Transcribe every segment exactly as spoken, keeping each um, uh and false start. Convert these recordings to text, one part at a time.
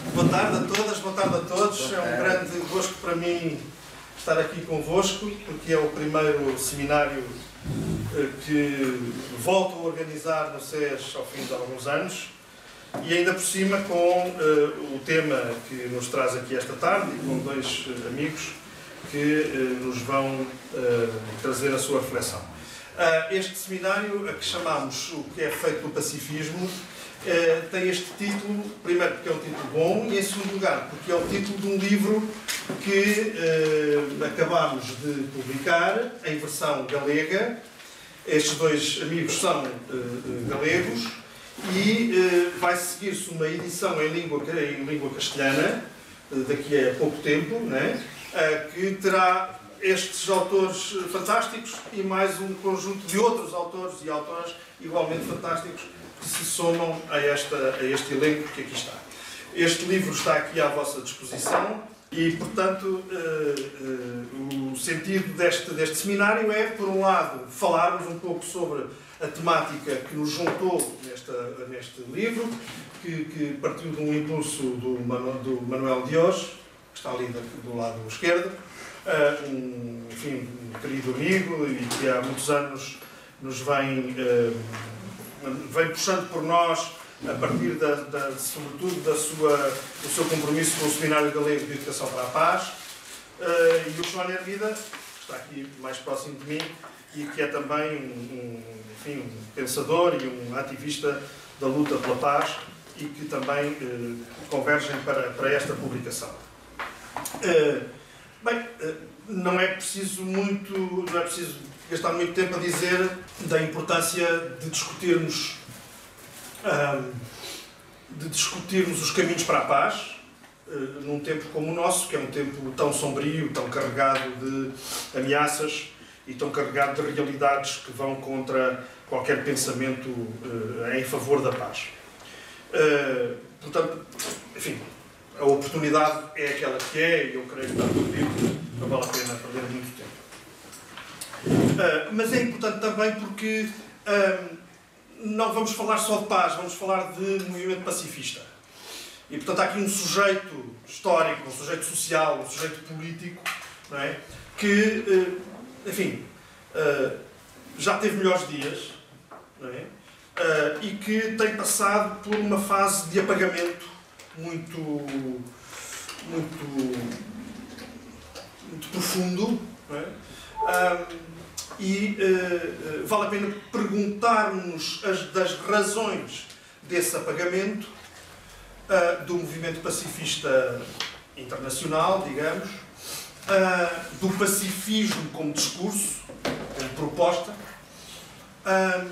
Boa tarde a todas, boa tarde a todos. É um grande gosto para mim estar aqui convosco, porque é o primeiro seminário que volto a organizar no S E S ao fim de alguns anos, e ainda por cima com uh, o tema que nos traz aqui esta tarde, e com dois uh, amigos que uh, nos vão uh, trazer a sua reflexão. Uh, este seminário, a que chamamos O que é feito do pacifismo, uh, tem este título, primeiro porque é um título bom, e em segundo lugar porque é o título de um livro que uh, acabámos de publicar em versão galega. Estes dois amigos são uh, galegos e uh, vai seguir-se uma edição em língua, em língua castelhana, uh, daqui a pouco tempo, né? uh, que terá estes autores fantásticos e mais um conjunto de outros autores e autoras igualmente fantásticos que se somam a, esta, a este elenco que aqui está. Este livro está aqui à vossa disposição e, portanto, uh, uh, o sentido deste, deste seminário é, por um lado, falarmos um pouco sobre a temática que nos juntou nesta, neste livro, que, que partiu de um impulso do, Manu, do Manuel Dios, que está ali do lado esquerdo, uh, um, enfim, um querido amigo e que há muitos anos nos vem, uh, vem puxando por nós a partir, da, da, sobretudo, da sua, do seu compromisso com o Seminário Galego de Educação para a Paz, uh, e o João Hermida, que está aqui mais próximo de mim, e que é também um, um, enfim, um pensador e um ativista da luta pela paz, e que também uh, convergem para, para esta publicação. Uh, bem, uh, não é preciso muito, não é preciso gastar muito tempo a dizer da importância de discutirmos de discutirmos os caminhos para a paz, num tempo como o nosso, que é um tempo tão sombrio, tão carregado de ameaças e tão carregado de realidades que vão contra qualquer pensamento em favor da paz. Portanto, enfim, a oportunidade é aquela que é, e eu creio que está tudo dito, não vale a pena perder muito tempo. Mas é importante também porque não vamos falar só de paz, vamos falar de movimento pacifista. E, portanto, há aqui um sujeito histórico, um sujeito social, um sujeito político, não é? Que, enfim, já teve melhores dias, não é? E que tem passado por uma fase de apagamento muito, muito, muito profundo, não é? E uh, vale a pena perguntar-nos das razões desse apagamento uh, do movimento pacifista internacional, digamos, uh, do pacifismo como discurso, como proposta, uh,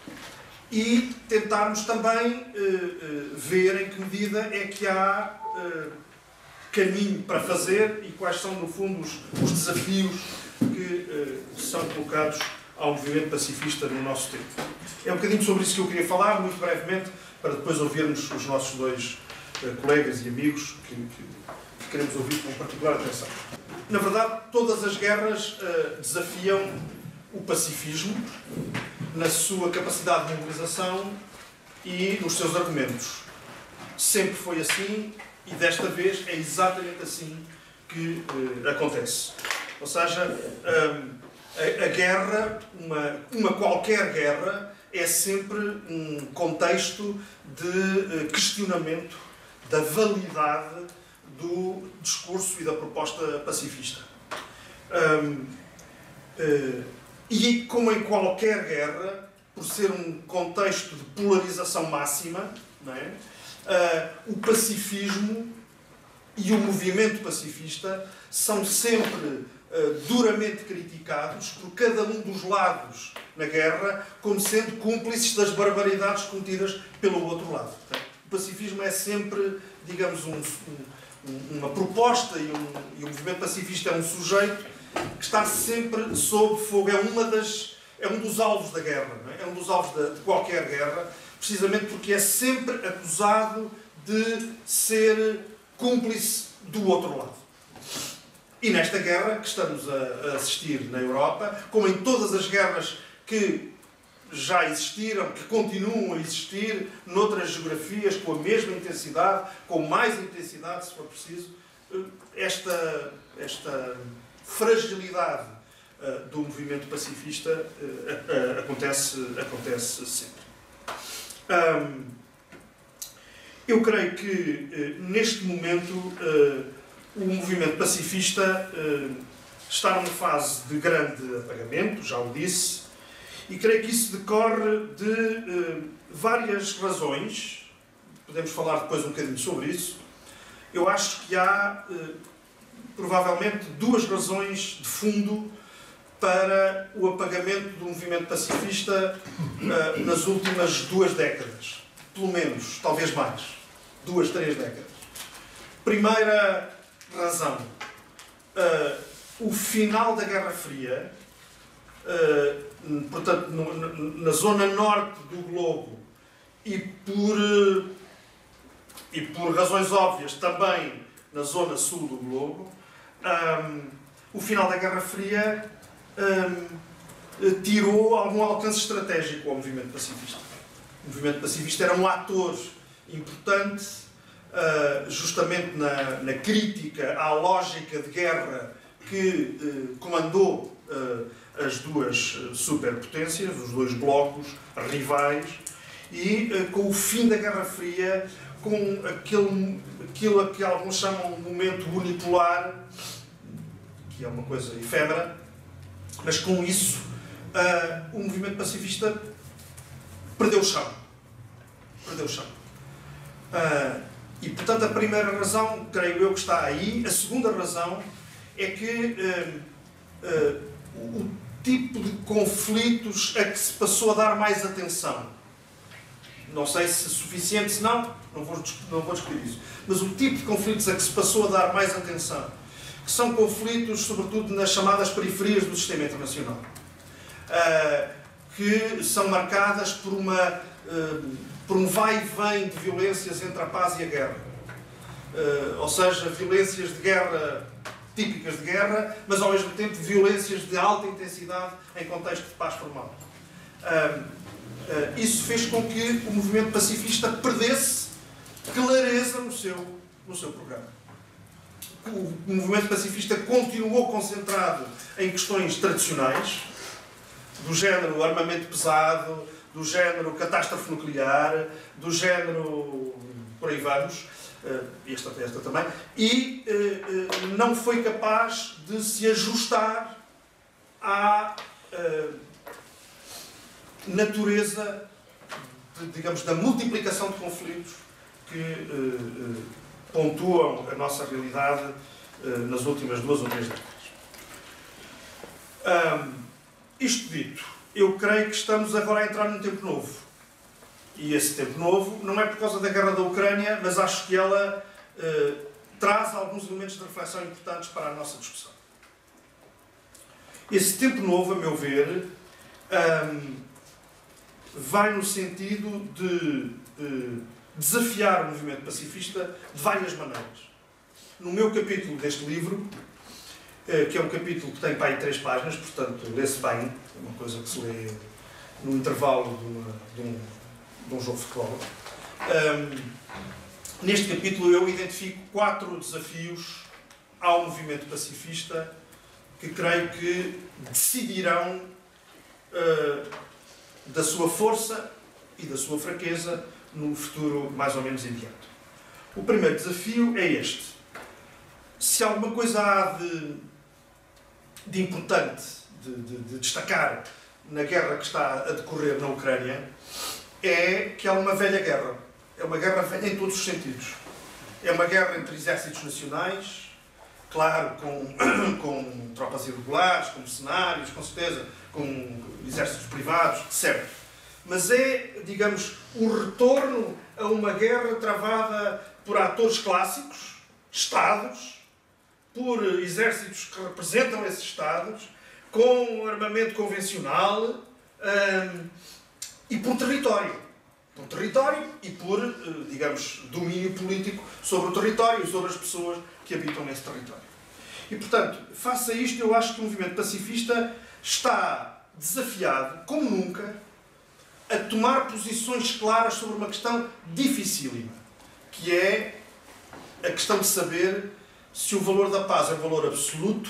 e tentarmos também uh, uh, ver em que medida é que há uh, caminho para fazer e quais são, no fundo, os, os desafios que uh, são colocados ao movimento pacifista no nosso tempo. É um bocadinho sobre isso que eu queria falar, muito brevemente, para depois ouvirmos os nossos dois uh, colegas e amigos que, que, que queremos ouvir com particular atenção. Na verdade, todas as guerras uh, desafiam o pacifismo na sua capacidade de mobilização e nos seus argumentos. Sempre foi assim e desta vez é exatamente assim que uh, acontece. Ou seja, a, a guerra, uma, uma qualquer guerra, é sempre um contexto de questionamento da validade do discurso e da proposta pacifista. Um, uh, e como em qualquer guerra, por ser um contexto de polarização máxima, não é? uh, o pacifismo e o movimento pacifista são sempre Uh, duramente criticados por cada um dos lados na guerra como sendo cúmplices das barbaridades cometidas pelo outro lado. Portanto, o pacifismo é sempre, digamos, um, um, uma proposta e, um, e o movimento pacifista é um sujeito que está sempre sob fogo, é, uma das, é um dos alvos da guerra, não é? É um dos alvos de, de qualquer guerra, precisamente porque é sempre acusado de ser cúmplice do outro lado. E nesta guerra que estamos a assistir na Europa, como em todas as guerras que já existiram, que continuam a existir noutras geografias com a mesma intensidade, com mais intensidade, se for preciso, esta, esta fragilidade uh, do movimento pacifista uh, uh, acontece, acontece sempre. Um, eu creio que, uh, neste momento, uh, o movimento pacifista uh, está numa fase de grande apagamento, já o disse, e creio que isso decorre de uh, várias razões. Podemos falar depois um bocadinho sobre isso. Eu acho que há, uh, provavelmente, duas razões de fundo para o apagamento do movimento pacifista uh, nas últimas duas décadas. Pelo menos, talvez mais. Duas, três décadas. Primeira razão. Uh, o final da Guerra Fria, uh, portanto, no, na zona norte do globo, e por, uh, e por razões óbvias também na zona sul do globo, um, o final da Guerra Fria um, tirou algum alcance estratégico ao movimento pacifista. O movimento pacifista era um ator importante, uh, justamente na, na crítica à lógica de guerra que uh, comandou uh, as duas superpotências, os dois blocos rivais, e uh, com o fim da Guerra Fria, com aquele, aquilo que alguns chamam de momento unipolar, que é uma coisa efêmera, mas com isso uh, o movimento pacifista perdeu o chão. Perdeu o chão. Uh, e, portanto, a primeira razão, creio eu, que está aí. A segunda razão é que uh, uh, o tipo de conflitos a que se passou a dar mais atenção, não sei se suficiente, se não, não vou, não vou discutir isso, mas o tipo de conflitos a que se passou a dar mais atenção, que são conflitos, sobretudo, nas chamadas periferias do sistema internacional, uh, que são marcadas por, uma, uh, por um vai e vem de violências entre a paz e a guerra. Uh, ou seja, violências de guerra típicas de guerra, mas ao mesmo tempo violências de alta intensidade em contexto de paz formal. Uh, uh, isso fez com que o movimento pacifista perdesse clareza no seu, no seu programa. O movimento pacifista continuou concentrado em questões tradicionais, do género armamento pesado, do género catástrofe nuclear, do género por aí vamos, esta, esta também, e não foi capaz de se ajustar à natureza, de, digamos, da multiplicação de conflitos que pontuam a nossa realidade uh, nas últimas duas ou três décadas. Um, isto dito, eu creio que estamos agora a entrar num tempo novo. E esse tempo novo não é por causa da guerra da Ucrânia, mas acho que ela uh, traz alguns elementos de reflexão importantes para a nossa discussão. Esse tempo novo, a meu ver, um, vai no sentido de uh, desafiar o movimento pacifista de várias maneiras. No meu capítulo deste livro, que é um capítulo que tem para aí três páginas, portanto, lê-se bem, é uma coisa que se lê no intervalo de, uma, de, um, de um jogo de futebol. Um, neste capítulo eu identifico quatro desafios ao movimento pacifista que creio que decidirão uh, da sua força e da sua fraqueza no futuro mais ou menos imediato. O primeiro desafio é este. Se alguma coisa há de, de importante, de, de, de destacar na guerra que está a decorrer na Ucrânia, é que é uma velha guerra. É uma guerra velha em todos os sentidos. É uma guerra entre exércitos nacionais, claro, com, com tropas irregulares, com mercenários, com certeza, com exércitos privados, certo. Mas é, digamos, o retorno a uma guerra travada por atores clássicos, Estados, por exércitos que representam esses Estados, com armamento convencional hum, e por território. Por território e por, digamos, domínio político sobre o território e sobre as pessoas que habitam nesse território. E, portanto, face a isto, eu acho que o movimento pacifista está desafiado, como nunca, a tomar posições claras sobre uma questão dificílima, que é a questão de saber se o valor da paz é um valor absoluto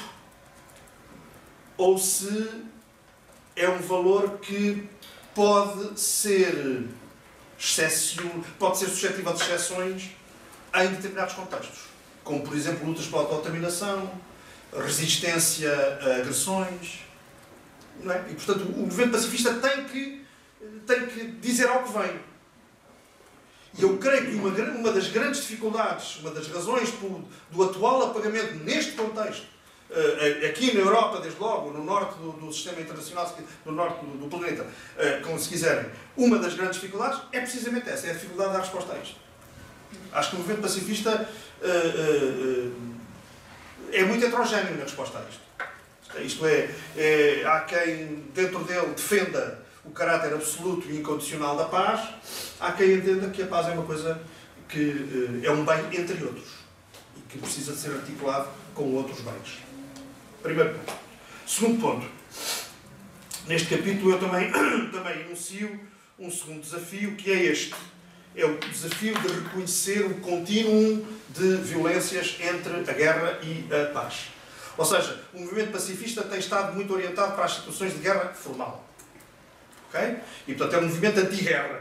ou se é um valor que pode ser exceção, pode ser suscetível de exceções em determinados contextos, como, por exemplo, lutas pela autodeterminação, resistência a agressões, não é? E, portanto, o movimento pacifista tem que, tem que dizer ao que vem. E eu creio que uma, uma das grandes dificuldades, uma das razões do, do atual apagamento neste contexto, aqui na Europa, desde logo, no norte do, do sistema internacional, no norte do, do planeta, como se quiserem, uma das grandes dificuldades é precisamente essa, é a dificuldade da resposta a isto. Acho que o movimento pacifista uh, uh, uh, é muito heterogéneo na resposta a isto. Isto é, é, há quem dentro dele defenda o caráter absoluto e incondicional da paz, há quem entenda que a paz é uma coisa que uh, é um bem entre outros e que precisa de ser articulado com outros bens. Primeiro ponto. Segundo ponto. Neste capítulo eu também, também enuncio um segundo desafio, que é este. É o desafio de reconhecer o contínuo de violências entre a guerra e a paz. Ou seja, o movimento pacifista tem estado muito orientado para as situações de guerra formal. Ok? E, portanto, é um movimento anti-guerra.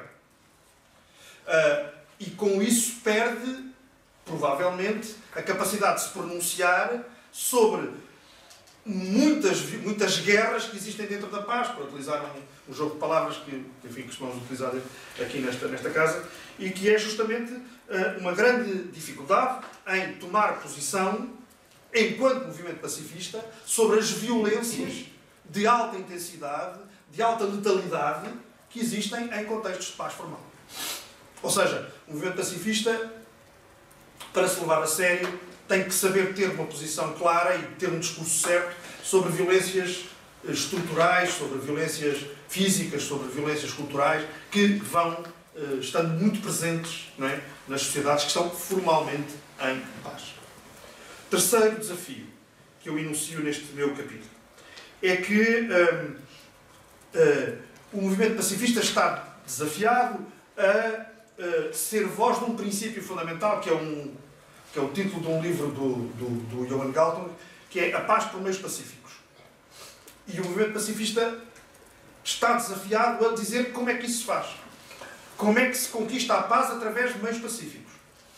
Uh, e com isso perde, provavelmente, a capacidade de se pronunciar sobre muitas, muitas guerras que existem dentro da paz, para utilizar um, um jogo de palavras que, enfim, costumamos utilizar aqui nesta, nesta casa, e que é justamente uh, uma grande dificuldade em tomar posição, enquanto movimento pacifista, sobre as violências de alta intensidade, de alta letalidade, que existem em contextos de paz formal. Ou seja, o movimento pacifista, para se levar a sério, tem que saber ter uma posição clara e ter um discurso certo sobre violências estruturais, sobre violências físicas, sobre violências culturais, que vão uh, estando muito presentes, não é, nas sociedades que estão formalmente em paz. Terceiro desafio que eu enuncio neste meu capítulo é que um, uh, o movimento pacifista está desafiado a uh, ser voz de um princípio fundamental, que é um que é o título de um livro do, do, do Johan Galtung, que é A Paz por Meios Pacíficos. E o movimento pacifista está desafiado a dizer como é que isso se faz. Como é que se conquista a paz através de meios pacíficos.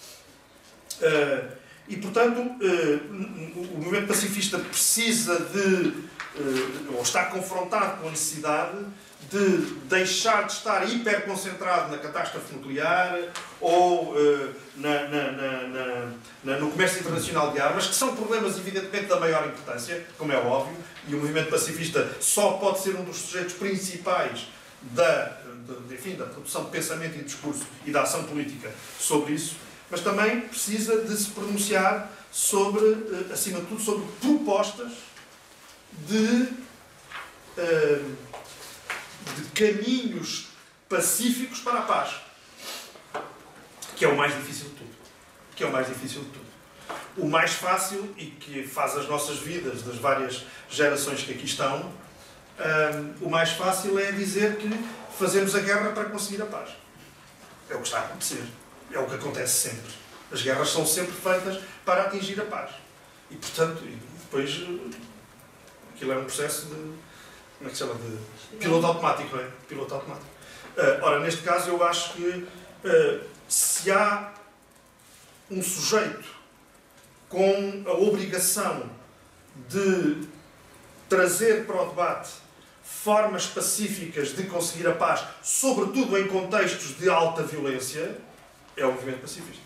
Uh, e, portanto, uh, o movimento pacifista precisa de, uh, ou está confrontado com a necessidade de deixar de estar hiperconcentrado na catástrofe nuclear ou uh, na, na, na, na, no comércio internacional de armas, que são problemas, evidentemente, da maior importância, como é óbvio, e o movimento pacifista só pode ser um dos sujeitos principais da, de, enfim, da produção de pensamento e discurso e da ação política sobre isso, mas também precisa de se pronunciar sobre, uh, acima de tudo, sobre propostas de... Uh, de caminhos pacíficos para a paz, que é o mais difícil de tudo. Que é o mais difícil de tudo. O mais fácil, e que faz as nossas vidas, das várias gerações que aqui estão, um, o mais fácil é dizer que fazemos a guerra para conseguir a paz. É o que está a acontecer. É o que acontece sempre. As guerras são sempre feitas para atingir a paz. E, portanto, e depois aquilo é um processo de... Como é que se chama? De piloto automático, não é? Piloto automático. Uh, ora, neste caso, eu acho que uh, se há um sujeito com a obrigação de trazer para o debate formas pacíficas de conseguir a paz, sobretudo em contextos de alta violência, é o movimento pacifista.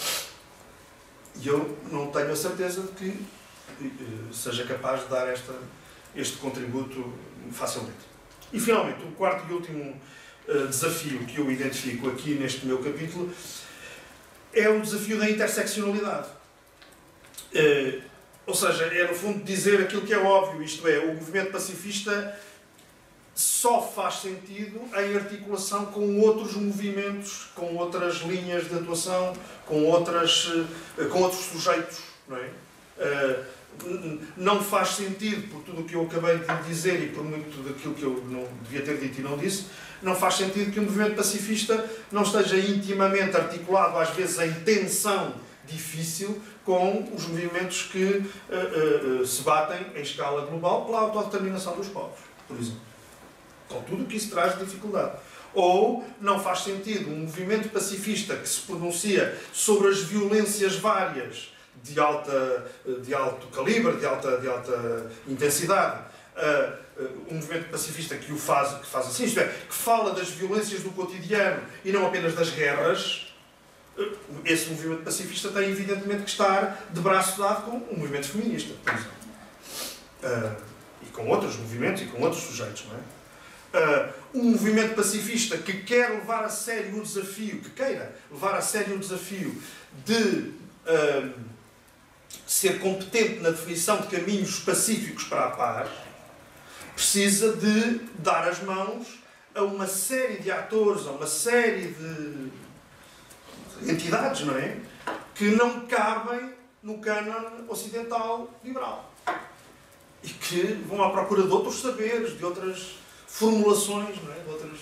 E eu não tenho a certeza de que uh, seja capaz de dar esta, este contributo facilmente. E, finalmente, o quarto e último uh, desafio que eu identifico aqui neste meu capítulo é o desafio da interseccionalidade. Uh, ou seja, é, no fundo, dizer aquilo que é óbvio, isto é, o movimento pacifista só faz sentido em articulação com outros movimentos, com outras linhas de atuação, com, outras, uh, com outros sujeitos, não é? Não faz sentido, por tudo o que eu acabei de dizer e por muito daquilo que eu não devia ter dito e não disse, não faz sentido que o movimento pacifista não esteja intimamente articulado, às vezes em tensão difícil, com os movimentos que uh, uh, se batem em escala global pela autodeterminação dos povos, por exemplo. Com tudo o que isso traz de dificuldade. Ou não faz sentido um movimento pacifista que se pronuncia sobre as violências várias de, alta, de alto calibre, de alta, de alta intensidade, uh, uh, um movimento pacifista que o faz, que faz assim, isto é, que fala das violências do cotidiano e não apenas das guerras. Esse movimento pacifista tem evidentemente que estar de braço dado com o movimento feminista, por exemplo. Uh, e com outros movimentos e com outros sujeitos, não é? Uh, um movimento pacifista que quer levar a sério o desafio, que queira levar a sério o desafio de uh, ser competente na definição de caminhos pacíficos para a paz, precisa de dar as mãos a uma série de atores, a uma série de entidades, não é? Que não cabem no cânon ocidental liberal. E que vão à procura de outros saberes, de outras formulações, não é? De outras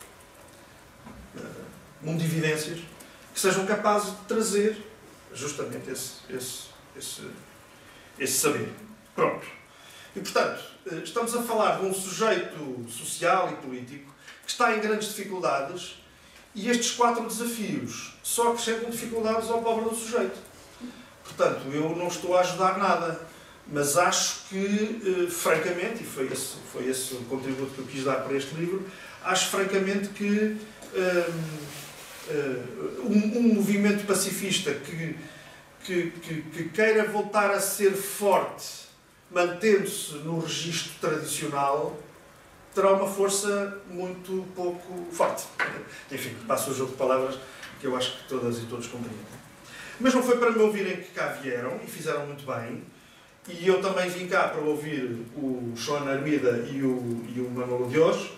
uh, mundividências, que sejam capazes de trazer justamente esse, esse, esse, esse saber. Pronto. E, portanto, estamos a falar de um sujeito social e político que está em grandes dificuldades. E estes quatro desafios só acrescentam dificuldades ao pobre do sujeito. Portanto, eu não estou a ajudar nada, mas acho que, eh, francamente, e foi esse, foi esse o contributo que eu quis dar para este livro, acho francamente que eh, eh, um, um movimento pacifista que, que, que, que queira voltar a ser forte, mantendo-se no registro tradicional, terá uma força muito pouco forte. Enfim, passo o jogo de palavras que eu acho que todas e todos compreendem. Mas não foi para me ouvirem que cá vieram, e fizeram muito bem, e eu também vim cá para ouvir o Sean Armida e o, e o Manolo de hoje,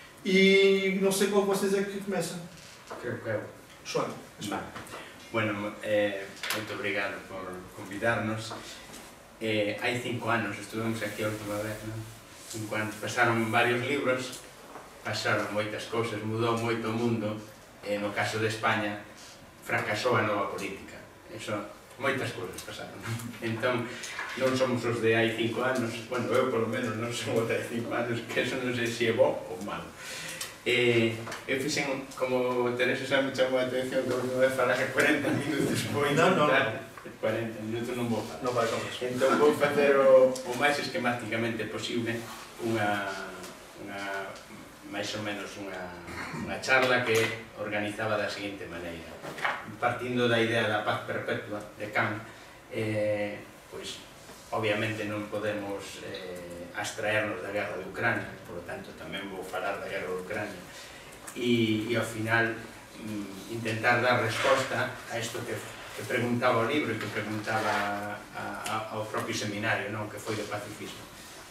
e não sei qual de vocês é que começa. Creo que eu. Sean. Vale. Bueno, eh, muito obrigado por convidarnos. Eh, hai cinco anos, estuvemos aquí a última vez, non? Cinco anos, pasaron varios libros, pasaron moitas cousas, mudou moito o mundo, e no caso de España fracasou a nova política. Eso, moitas cousas pasaron. Entón, non somos os de hai cinco anos, bueno, eu polo menos non son os de hai cinco anos, que eso non sei se é bo ou malo. Eh, eu fixen, como Teresa xa me chamou a atención, que vou falar que cuarenta minutos vou intentar, cuarenta minutos non vou falar. Non vai con eso. Entón vou facer o, o máis esquemáticamente posible unha, unha máis ou menos unha, unha charla que organizaba da seguinte maneira. Partindo da idea da paz perpetua de Kant, eh, pois, obviamente non podemos eh, abstraernos da guerra de Ucrania, por lo tanto tamén vou falar da guerra de Ucrania, e, e ao final mm, intentar dar resposta a isto que, que preguntaba o libro e que preguntaba a, a, ao propio seminario, non? Que foi de pacifismo.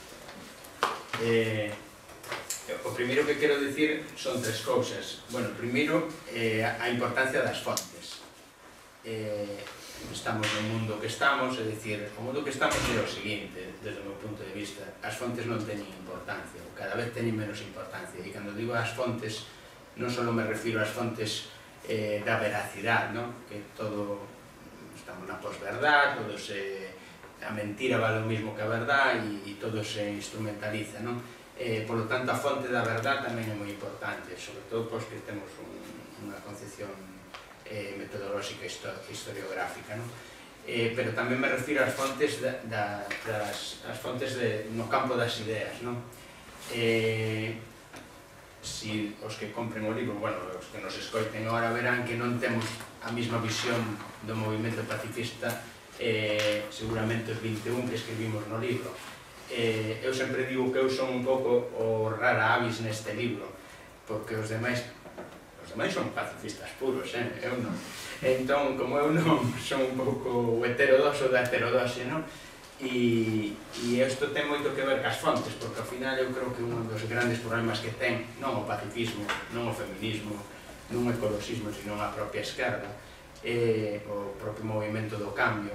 Eh, o primeiro que quero dicir son tres cousas. Bueno, primeiro, eh, a importancia das fontes. Eh, estamos no mundo que estamos, é dicir, o mundo que estamos é o seguinte, desde o meu punto de vista, as fontes non teñen importancia, ou cada vez teñen menos importancia, e cando digo as fontes, non só me refiro ás fontes eh, da veracidade, non? Que todo, estamos na posverdade, todo se, a mentira vale o mismo que a verdade, e, e todo se instrumentaliza, non? Eh, por lo tanto, a fonte da verdade tamén é moi importante, sobre todo pois que temos un, unha concepción eh, metodolóxica e historiográfica, non? Eh, pero tamén me refiro ás fontes da, da, das as fontes de, no campo das ideas, non? Eh, si os que compren o libro, bueno, os que nos escoiten agora verán que non temos a mesma visión do movimento pacifista, eh, seguramente os vinte e un que escribimos no libro. Eh, eu sempre digo que eu son un pouco o rara avis neste libro, porque os demais os demais son pacifistas puros, eh? Eu non. Entón, como eu non, son un pouco o heterodoxo da heterodose, non? E, e isto ten moito que ver cas fontes, porque ao final eu creo que un dos grandes problemas que ten, non o pacifismo, non o feminismo, non o ecologismo, sino a propia esquerda, eh, o propio movimento do cambio,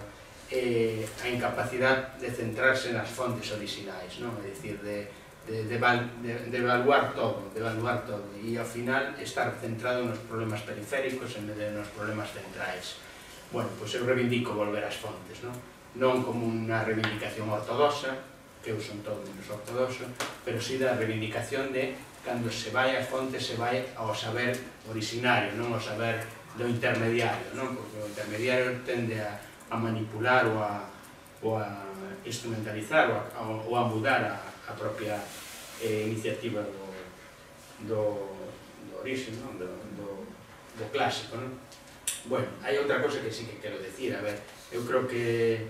eh, a incapacidade de centrarse nas fontes originais, non? É dicir, de, de, de, de, de evaluar todo, de evaluar todo, e ao final estar centrado nos problemas periféricos en vez de nos problemas centrais. Bueno, pois eu reivindico volver ás fontes, non? Non como unha reivindicación ortodoxa, que eu son todo menos ortodoxo, pero sí da reivindicación de cando se vai ás fontes se vai ao saber originario, non ao saber do intermediario, non? Porque o intermediario tende a a manipular ou a, ou a instrumentalizar ou a, ou a mudar a, a propia eh, iniciativa do, do, do origen, non? Do, do, do clásico, non? Bueno, hai outra cosa que sí que quero decir, a ver, eu creo que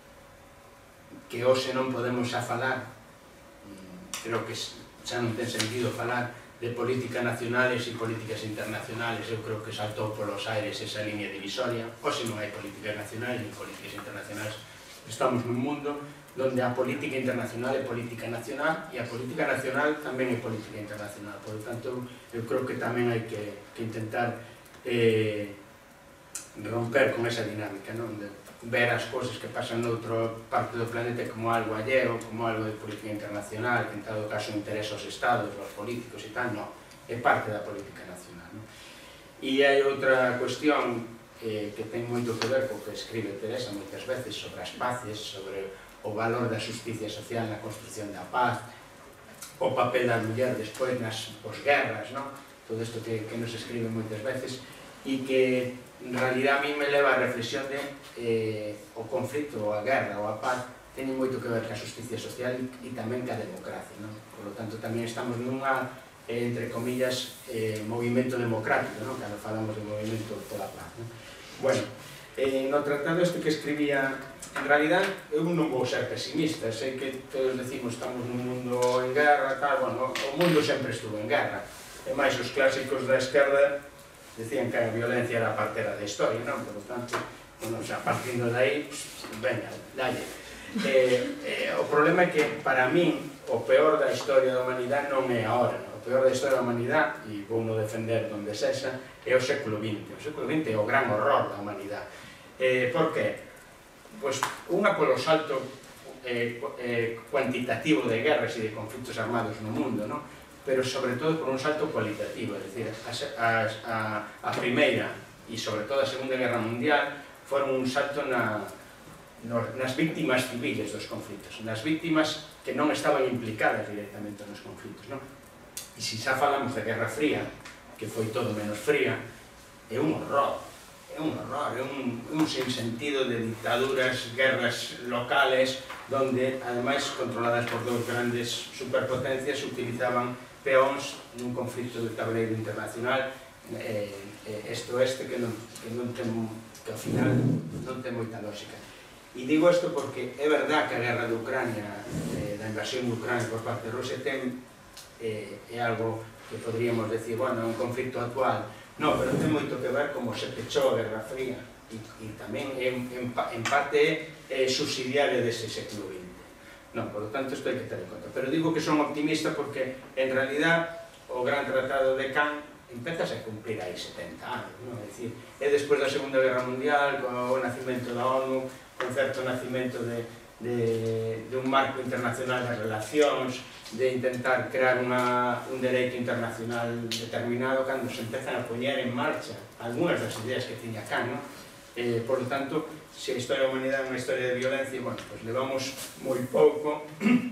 que hoxe non podemos xa falar, creo que xa non ten sentido falar de políticas nacionales e políticas internacionales. Eu creo que saltou polos aires esa línea divisoria. Hoxe non hai políticas nacionales ni políticas internacionales. Estamos nun mundo onde a política internacional é política nacional e a política nacional tamén é política internacional. Por lo tanto, eu creo que tamén hai que, que intentar eh, romper con esa dinámica, non? De ver as cousas que pasan noutra parte do planeta como algo alleo, como algo de política internacional, que en todo caso interesa aos estados, aos políticos e tal, non, é parte da política nacional, non? E hai outra cuestión eh, que ten moito que ver co que escribe Teresa moitas veces sobre as paces, sobre o valor da justicia social na construcción da paz, o papel da muller despois nas posguerras, non? Todo isto que, que nos escribe moitas veces e que en realidad a mí me leva a reflexión de eh, o conflito, ou a guerra, ou a paz teñen moito que ver ca justicia social e tamén ca democracia, non? Por lo tanto, tamén estamos nunha, eh, entre comillas, eh, movimento democrático, non? Cando falamos de movimento pola paz, non? Bueno, eh, no tratado este que escribía, en realidad, eu non vou ser pesimista, sei que todos decimos estamos nun mundo en guerra, tal, bueno, o mundo sempre estuvo en guerra, e máis os clásicos da esquerda decían que a violencia era partera da historia, non? Por lo tanto, bueno, xa partindo de aí, venga, dalle. Eh, eh, o problema é que, para min, o peor da historia da humanidade non é agora, non? O peor da historia da humanidade, e vou non defender donde sexa, é o século vinte. O século vinte é o gran horror da humanidade. Eh, por que? Pois, unha polo salto eh, eh, cuantitativo de guerras e de conflitos armados no mundo, non? Pero sobre todo por un salto cualitativo, é dicir, a, a, a primeira e sobre todo a Segunda Guerra Mundial foron un salto na, no, nas víctimas civiles dos conflitos, nas víctimas que non estaban implicadas directamente nos conflitos, non? E se xa falamos de Guerra Fría, que foi todo menos fría, é un horror, é un horror, é un, un sinsentido de dictaduras, guerras locales, donde, ademais, controladas por dous grandes superpotencias, utilizaban peóns nun conflito de tabuleiro internacional eh, eh, este-oeste que non, que non ten, que ao final non ten moita lógica. E digo isto porque é verdad que a guerra de Ucrania, eh, da invasión de Ucrania por parte de Rusia, ten, eh, é algo que podríamos decir, bueno, é un conflito actual, non, pero ten moito que ver como se pechou a Guerra Fría e, e tamén en, en, en parte é subsidiaria dese século vinte. Non, por lo tanto, isto hai que ter en conta. Pero digo que son optimista porque, en realidad, o Gran Tratado de Cannes empezase a cumplir aí setenta anos, non? É dicir, é despois da Segunda Guerra Mundial, con o nacimento da ONU, con certo nacimento de, de, de un marco internacional de relacións, de intentar crear unha, un dereito internacional determinado, cando se empezan a poñer en marcha algunhas das ideas que tiña Cannes, non? Eh, por lo tanto, se a historia da humanidade é unha historia de violencia, bueno, pues levamos moi pouco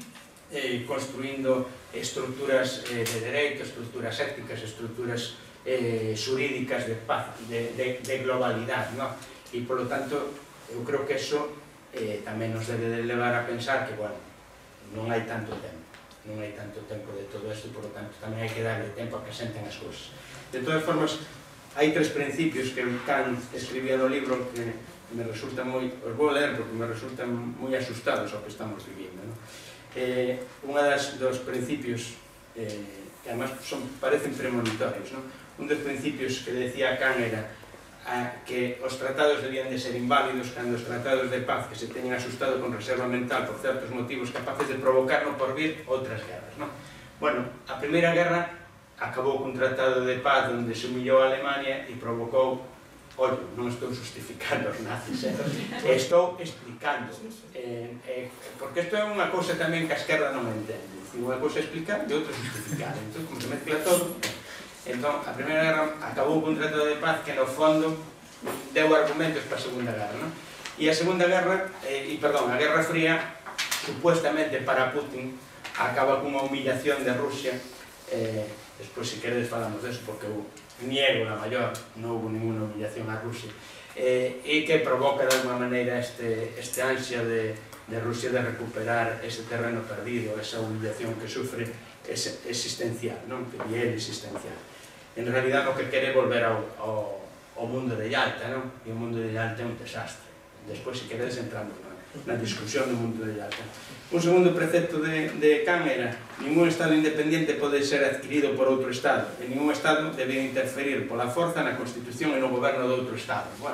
eh, construindo estruturas eh, de dereito, estruturas éticas, estruturas eh, xurídicas de paz, de, de, de globalidade, ¿no? E, por lo tanto, eu creo que eso eh, tamén nos debe de levar a pensar que, bueno, non hai tanto tempo, non hai tanto tempo de todo isto, por lo tanto, tamén hai que darle tempo a que senten as cousas. De todas formas, hai tres principios que Kant escribía no libro que me resultan moi, os vou ler porque me resultan moi asustados ao que estamos vivindo, ¿no? Eh, unha das, dos principios eh, que además son, parecen premonitorios, ¿no? Un dos principios que decía Kant era a, que os tratados debían de ser inválidos cando os tratados de paz que se teñen asustado con reserva mental por certos motivos capaces de provocar no porvir outras guerras, ¿no? Bueno, a primeira guerra acabou cun tratado de paz onde se humillou a Alemania e provocou ollo, non estou justificando os nazis, eh? estou explicando, eh, eh, porque isto é unha cousa tamén que a esquerda non entende, unha cousa é explicar e outra justificar, entón, como se mezcla todo, entón, a Primeira Guerra acabou un contrato de paz que no fondo deu argumentos para a Segunda Guerra, non? E a Segunda Guerra, eh, e perdón, a Guerra Fría, supuestamente para Putin, acaba cunha humillación de Rusia, eh, despois, se queredes, falamos deso, porque eu niego la maior, non houve ninguna humillación a Rusia, eh, e que provoca de alguma maneira este, este ansia de, de Rusia de recuperar ese terreno perdido, esa humillación que sufre ese, existencial, non? Que é existencial. En realidad, o que quere volver ao, ao, ao mundo de Yalta, non? E o mundo de Yalta é un desastre. Despois, se queredes, entramos na, na discusión do mundo de Yalta. Un segundo precepto de, de Kant era: ningún Estado independiente pode ser adquirido por outro Estado, e ningún Estado debe interferir pola forza na Constitución e no goberno de outro Estado. Bueno,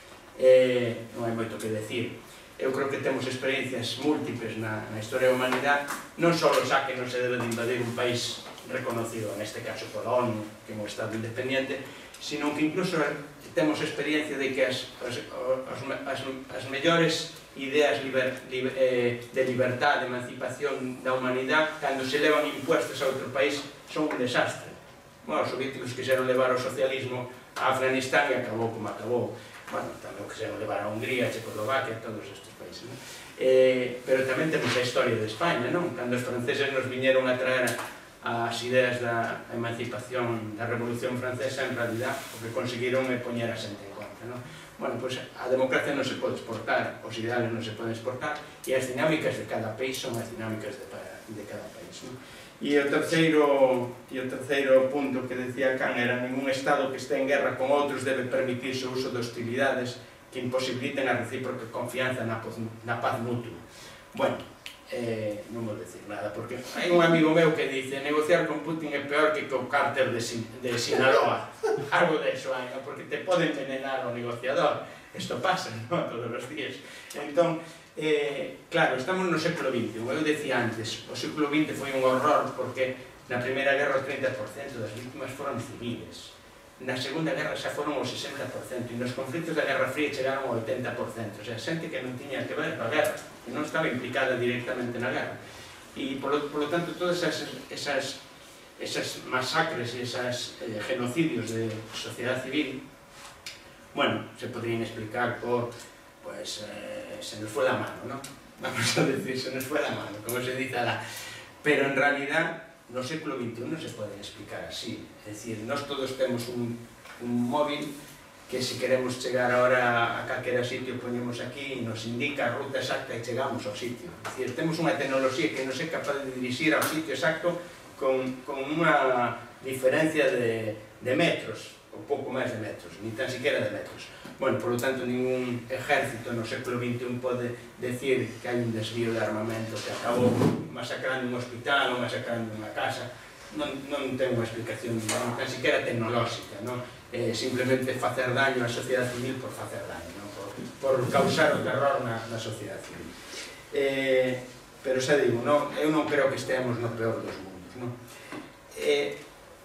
eh, non hai moito que decir. Eu creo que temos experiencias múltiples na, na historia da humanidade, non só xa que non se debe de invadir un país reconocido, neste caso pola ONU, que é un Estado independiente, sino que incluso temos experiencia de que as, as, as, as mellores ideas liber, liber, eh, de libertad, de emancipación da humanidade, cando se levan impuestos a outro país, son un desastre. Bueno, os soviéticos quixeron levar o socialismo a Afganistán e acabou como acabou. Bueno, tamén o quixeron levar a Hungría, a Checoslovaquia, todos estes países, non? Eh, pero tamén temos a historia de España, non? Cando os franceses nos viñeron a traer as ideas da emancipación da Revolución Francesa, en realidad o que conseguiron é poñer a xente en conta, non? Bueno, pois a democracia non se pode exportar, os ideales non se poden exportar, e as dinámicas de cada país son as dinámicas de, de cada país, non? E o terceiro, e o terceiro punto que decía Kant era: ningún Estado que este en guerra con outros debe permitirse o uso de hostilidades que imposibiliten a recíproca confianza na paz, na paz mutua. Bueno, eh, non vou decir nada, porque hai un amigo meu que dice: negociar con Putin é peor que co cártel de, Sin de Sinaloa. Algo de eso hai, ¿no? Porque te pode envenenar o negociador. Isto pasa, ¿no? Todos os días. Entón, eh, claro, estamos no século vinte. Eu decía antes, o século vinte foi un horror porque na Primeira Guerra o trinta por cento das víctimas foron civiles. Na Segunda Guerra xa foron o sesenta por cento e nos conflitos da Guerra Fría chegaron ao oitenta por cento. O sea, xente que non tiña que ver coa guerra, que non estaba implicada directamente na guerra. E, polo, polo tanto, todas esas, esas, esas masacres e esas eh, genocidios de sociedade civil, bueno, se podrían explicar por, pues, eh, se nos fue la mano, ¿no? Vamos a decir, se nos fue la mano, como se dice la... Pero en realidad, no século veintiuno se pueden explicar así. Es decir, nós todos temos un, un móvil que se queremos chegar ahora a calquera sitio, ponemos aquí e nos indica a ruta exacta e chegamos ao sitio. Es decir, temos unha tecnoloxía que nos é capaz de dirixir ao sitio exacto con, con unha diferencia de, de metros, ou pouco máis de metros, ni tan siquiera de metros. Bueno, por lo tanto, ningún ejército no século veintiuno pode decir que hai un desvío de armamento que acabou masacrando un hospital ou masacrando unha casa. Non, non ten unha explicación, non, tan siquiera tecnolóxica, non? Eh, simplemente facer daño á sociedade civil por facer daño, non? Por, por causar o terror na, na sociedade civil. Eh, pero xa digo, non, eu non creo que esteamos no peor dos mundos, non? Eh,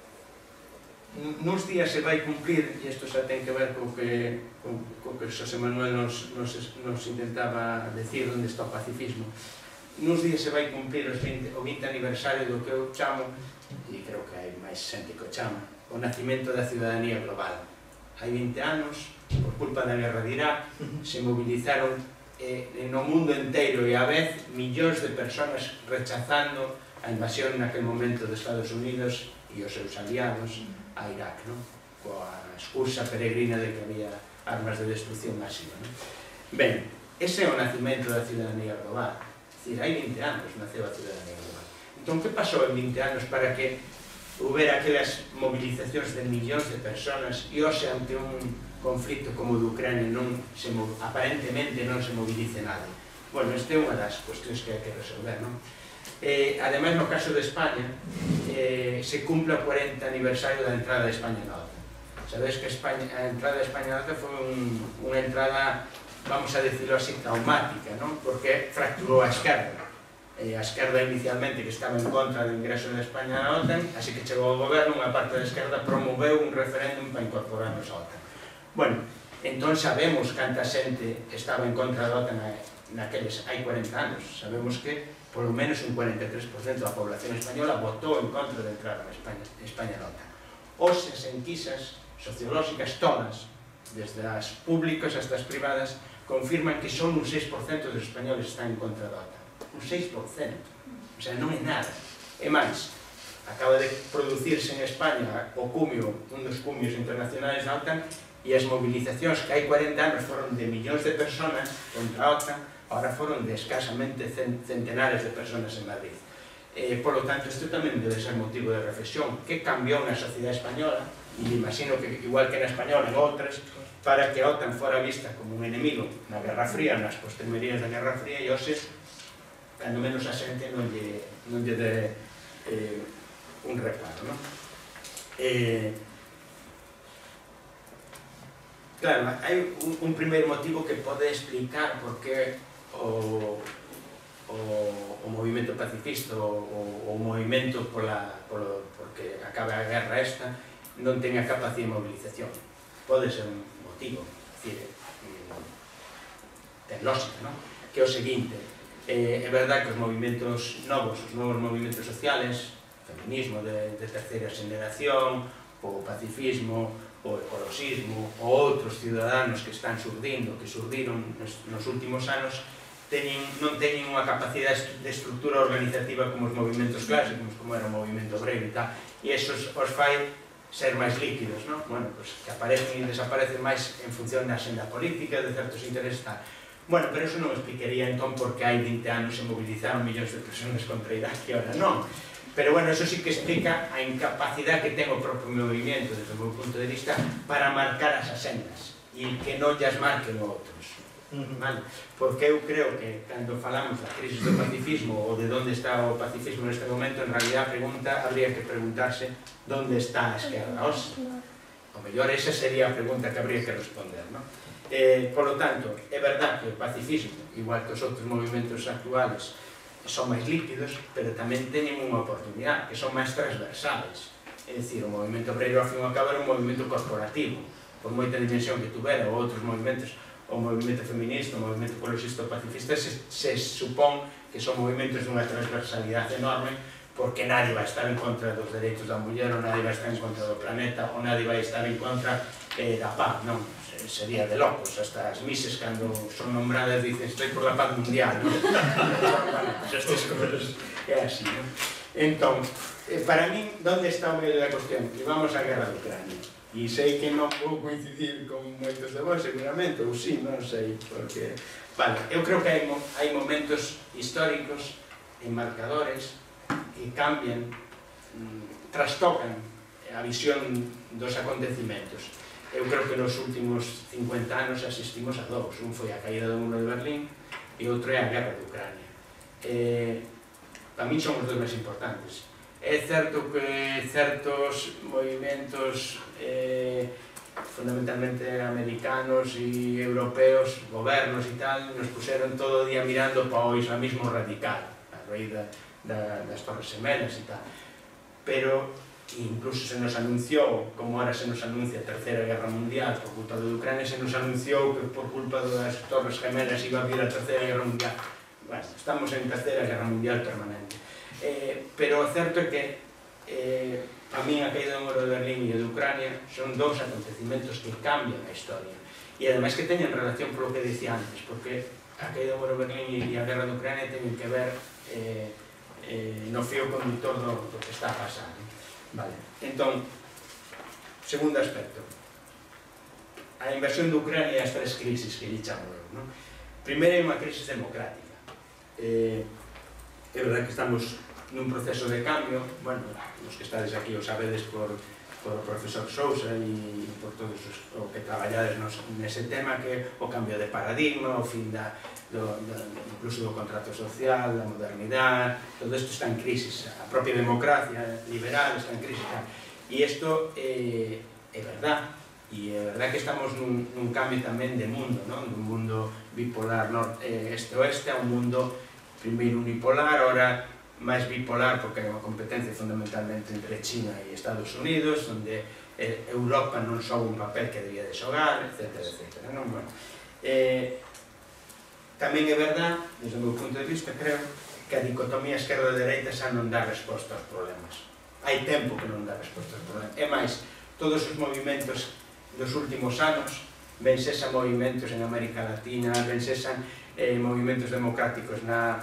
nuns días se vai cumplir, e isto xa ten que ver co que, co, co que Xosé Manuel nos, nos, nos intentaba decir onde está o pacifismo, nuns días se vai cumplir os vinte, o vinte aniversario do que eu chamo, e creo que hai máis xente que o chama, o nacimento da ciudadanía global. Hai vinte anos, por culpa da guerra de Irak, se movilizaron eh, no mundo inteiro e a vez millóns de persoas rechazando a invasión naquel momento de Estados Unidos e os seus aliados a Irak, non? Coa excusa peregrina de que había armas de destrucción máxima, non? Ben, ese é o nacimento da ciudadanía global. É dicir, hai vinte anos naceu a ciudadanía global. Entón, que pasou en vinte anos para que houbera aquelas movilizacións de millóns de personas e hoxe ante un conflito como o de Ucrania non se, aparentemente non se movilice nada? Bueno, esta é unha das cuestións que hai que resolver, non? Eh, ademais, no caso de España, eh, se cumple o cuarenta aniversario da entrada de España na OTAN. Sabedes que España, a entrada de España na OTAN foi un, unha entrada, vamos a decirlo así, traumática, non? Porque fracturou a esquerda. Eh, a esquerda inicialmente, que estaba en contra do ingreso de España na OTAN, así que chegou ao goberno, unha parte da esquerda promoveu un referéndum para incorporarnos á OTAN. Bueno, Entón sabemos canta xente estaba en contra da OTAN naqueles hai cuarenta anos. Sabemos que polo menos un cuarenta e tres por cento da población española votou en contra de entrar en España, España na OTAN. Hoxe as enquisas sociolóxicas todas, desde as públicas hasta as privadas, confirman que son un seis por cento dos españoles están en contra da OTAN. Un seis por cento. O sea, non é nada. E máis, acaba de producirse en España o cumio, un dos cumios internacionais da OTAN, e as movilizacións que hai cuarenta anos foron de millóns de personas contra a OTAN, ahora foron de escasamente centenares de personas en Madrid. Eh, por lo tanto, isto tamén debe ser motivo de reflexión. Que cambiou na sociedade española, e imagino que igual que na española, en outras, para que a OTAN fora vista como un enemigo na Guerra Fría, nas postrimerías da Guerra Fría, e hoxe, cando menos a xente non lle, non lle de eh, un reparo, non? Eh, claro, hai un, un primeiro motivo que pode explicar por que o, o, o movimento pacifista, o, o movimento pola, polo, porque acaba a guerra esta, non ten a capacidade de mobilización. Pode ser un motivo, decir, ten lógica, non? Que é o seguinte, eh, é verdade que os movimentos novos, os novos movimentos sociales, feminismo de, de terceira generación, o pacifismo, o ecologismo, ou outros ciudadanos que están surdindo, que surdiron nos, nos últimos anos, teñen, non teñen unha capacidade de estructura organizativa como os movimentos clásicos, como era o movimento obrero e tal, e esos os fai ser máis líquidos, non? Bueno, pues que aparecen e desaparecen máis en función da xenda política, de certos intereses tal. Bueno, pero eso non explicaría entón porque hai vinte anos se movilizaron millóns de personas contra Irak e ahora non. Pero bueno, eso sí que explica a incapacidade que ten o propio movimento, desde o meu punto de vista, para marcar as asendas e que non llas marquen outros. Vale? Porque eu creo que cando falamos da crisis do pacifismo ou de onde está o pacifismo neste momento, en realidad a pregunta habría que preguntarse onde está a esquerda hoxe. O mellor esa sería a pregunta que habría que responder, non? Eh, por lo tanto, é verdad que o pacifismo, igual que os outros movimentos actuales, son máis líquidos, pero tamén teñen unha oportunidade, que son máis transversales. É dicir, o movimento obrero, ao fin e ao cabo, era un movimento corporativo, por moita dimensión que tuvera, ou outros movimentos, o movimento feminista, o movimento ecologista ou pacifista, se, se supón que son movimentos dunha transversalidade enorme, porque nadie vai estar en contra dos dereitos da muller, ou nadie vai estar en contra do planeta, ou nadie vai estar en contra eh, da paz, non? Sería de locos, hasta as mises cando son nombradas dicen estoy por la paz mundial, non? Pues estas cosas é así, non? Entón, para min, onde está o medio da cuestión? Que vamos á guerra de Ucrania. E sei que non vou coincidir con moitos de vos, seguramente, ou sí, non sei, porque... Vale, eu creo que hai, hai momentos históricos e marcadores que cambian, trastocan a visión dos acontecimentos. Eu creo que nos últimos cincuenta anos asistimos a dous. Un foi a caída do muro de Berlín e outro é a guerra de Ucrania. Eh, para min son os dois máis importantes. É certo que certos movimentos eh, fundamentalmente americanos e europeos, gobernos e tal, nos puseron todo o día mirando para o islamismo radical, a raíz da, da, das Torres Gemelas e tal. Pero incluso se nos anunciou, como ahora se nos anuncia a Terceira Guerra Mundial por culpa de Ucrania, se nos anunciou que por culpa das Torres Gemelas iba a vir a Terceira Guerra Mundial. Bueno, estamos en Terceira Guerra Mundial permanente. Eh, pero o certo é que eh, a min a caída do muro de Berlín e de Ucrania son dous acontecimentos que cambian a historia e ademais que teñen relación polo que dicía antes, porque a caída do muro de Berlín e a guerra de Ucrania teñen que ver eh, eh, no fío conductor do, do que está pasando. Vale. Entón, segundo aspecto, a invasión de Ucrania e as tres crisis que lle chamo eu, non? Primeiro é unha crisis democrática. Eh, é verdade que estamos nun proceso de cambio, bueno, os que estades aquí o sabedes por, por o profesor Sousa e por todos os o que traballades nos, nese tema, que o cambio de paradigma, o fin da, do, do, incluso do contrato social, da modernidade, todo isto está en crisis, a propia democracia liberal está en crisis, e isto é, é verdad, e é verdad que estamos nun, nun cambio tamén de mundo, non? Dun mundo bipolar este-oeste a un mundo primeiro unipolar, ahora máis bipolar porque hai unha competencia fundamentalmente entre China e Estados Unidos, onde Europa non xoga un papel que debía de xogar, etcétera, etcétera. Tamén é verdad, desde o meu punto de vista, creo, que a dicotomía esquerda-dereita xa non dá resposta aos problemas. Hai tempo que non dá resposta aos problemas. É máis, todos os movimentos dos últimos anos, ben sexan movimentos en América Latina, ben sexan movimentos democráticos na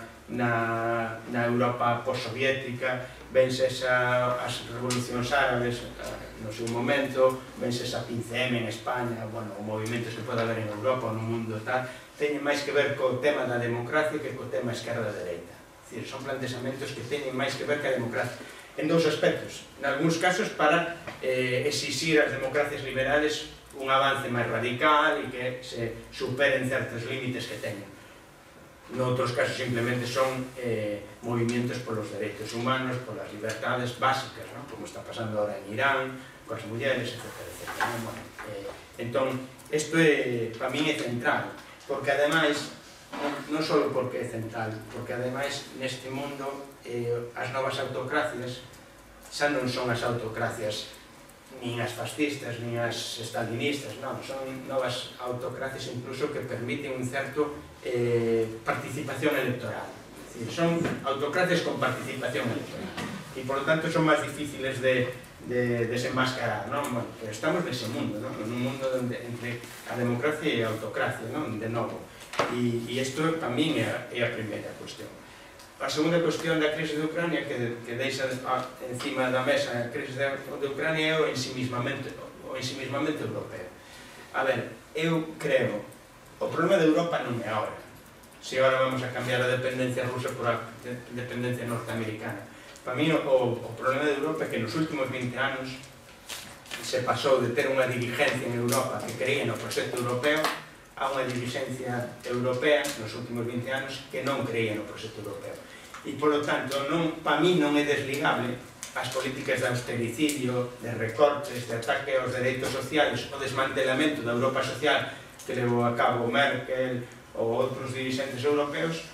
Europa postsoviética, ben sexa as revolucións árabes no seu momento, ben sexa P C M en España, o movimentos que pode haber en Europa ou no mundo tal, teñen máis que ver co tema da democracia que co tema esquerda-dereita. É dicir, son plantexamentos que teñen máis que ver ca democracia en dous aspectos. En algúns casos para exixir ás democracias liberales un avance máis radical e que se superen certos límites que teñen. Noutros casos simplemente son movimientos polos dereitos humanos, polas libertades básicas, como está pasando ahora en Irán, coas mulleres, etcétera. Entón, isto para min é central, porque ademais, non só porque é central, porque ademais neste mundo as novas autocracias xa non son as autocracias nin as fascistas, nin as stalinistas, non, son novas autocracias incluso que permiten un certo participación electoral. Son autocracias con participación electoral e, por lo tanto, son máis difíciles de desenmascarar. Estamos nese mundo, nun mundo entre a democracia e a autocracia, de novo. E isto tamén é a primeira cuestión. A segunda cuestión da crise de Ucrania, que deixa encima da mesa a crise de Ucrania, é o ensimismamento europeo. A ver, eu creo, o problema de Europa non é agora. Se agora vamos a cambiar a dependencia rusa por a dependencia norteamericana. Para mí, o problema de Europa é que nos últimos vinte anos se pasou de ter unha dirigencia en Europa que creía no proxecto europeo a unha dirigencia europea nos últimos vinte anos que non creía no proxecto europeo. E, polo tanto, para mí non é desligable as políticas de austericidio, de recortes, de ataque aos dereitos sociais, o desmantelamento da Europa social que levou a cabo Merkel ou outros dirigentes europeos,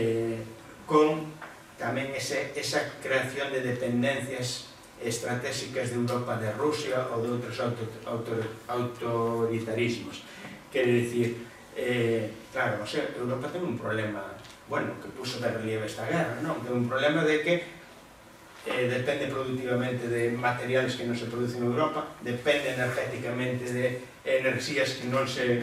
con tamén esa creación de dependencias estratégicas de Europa de Rusia ou de outros autoritarismos. Quere dicir, claro, Europa ten un problema, bueno, que puso de relieve esta guerra, non? Ten un problema de que depende productivamente de materiales que non se producen en Europa, depende energéticamente de enerxías que non se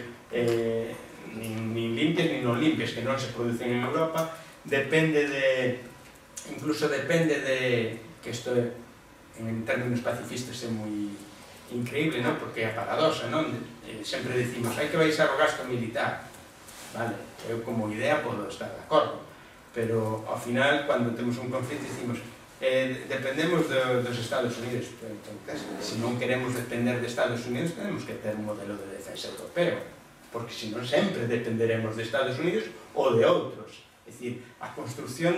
nin limpias nin non limpias que non se producen en Europa, depende de, incluso depende de, que isto en términos pacifistas é moi increíble, non? Porque é a paradoxa, non? Sempre decimos, hai que baixar o gasto militar. Vale, eu como idea podo estar de acordo, pero ao final, cando temos un conflito, dicimos dependemos dos Estados Unidos. Se non queremos depender de Estados Unidos, tenemos que ter un modelo de defensa europeo, porque senón sempre dependeremos de Estados Unidos ou de outros. É dicir, a construción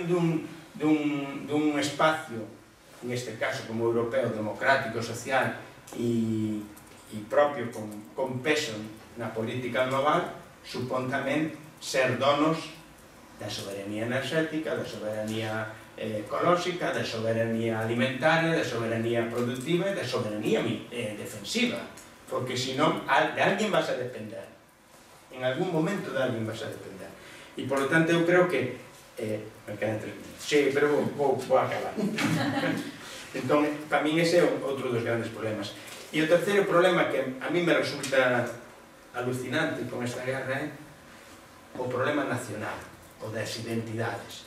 dun espacio, en este caso como europeo, democrático, social e propio, con peso na política global, supón tamén ser donos da soberanía enerxética, da soberanía ecolóxica, da soberanía alimentaria, da soberanía productiva e da soberanía defensiva, porque senón de alguén vas a depender, en algún momento de alguén vas a depender. E, por lo tanto, eu creo que me quedan tres minutos, sí, pero vou acabar. Entón, para min ese é outro dos grandes problemas. E o terceiro problema que a mí me resulta alucinante con esta guerra é o problema nacional, o das identidades.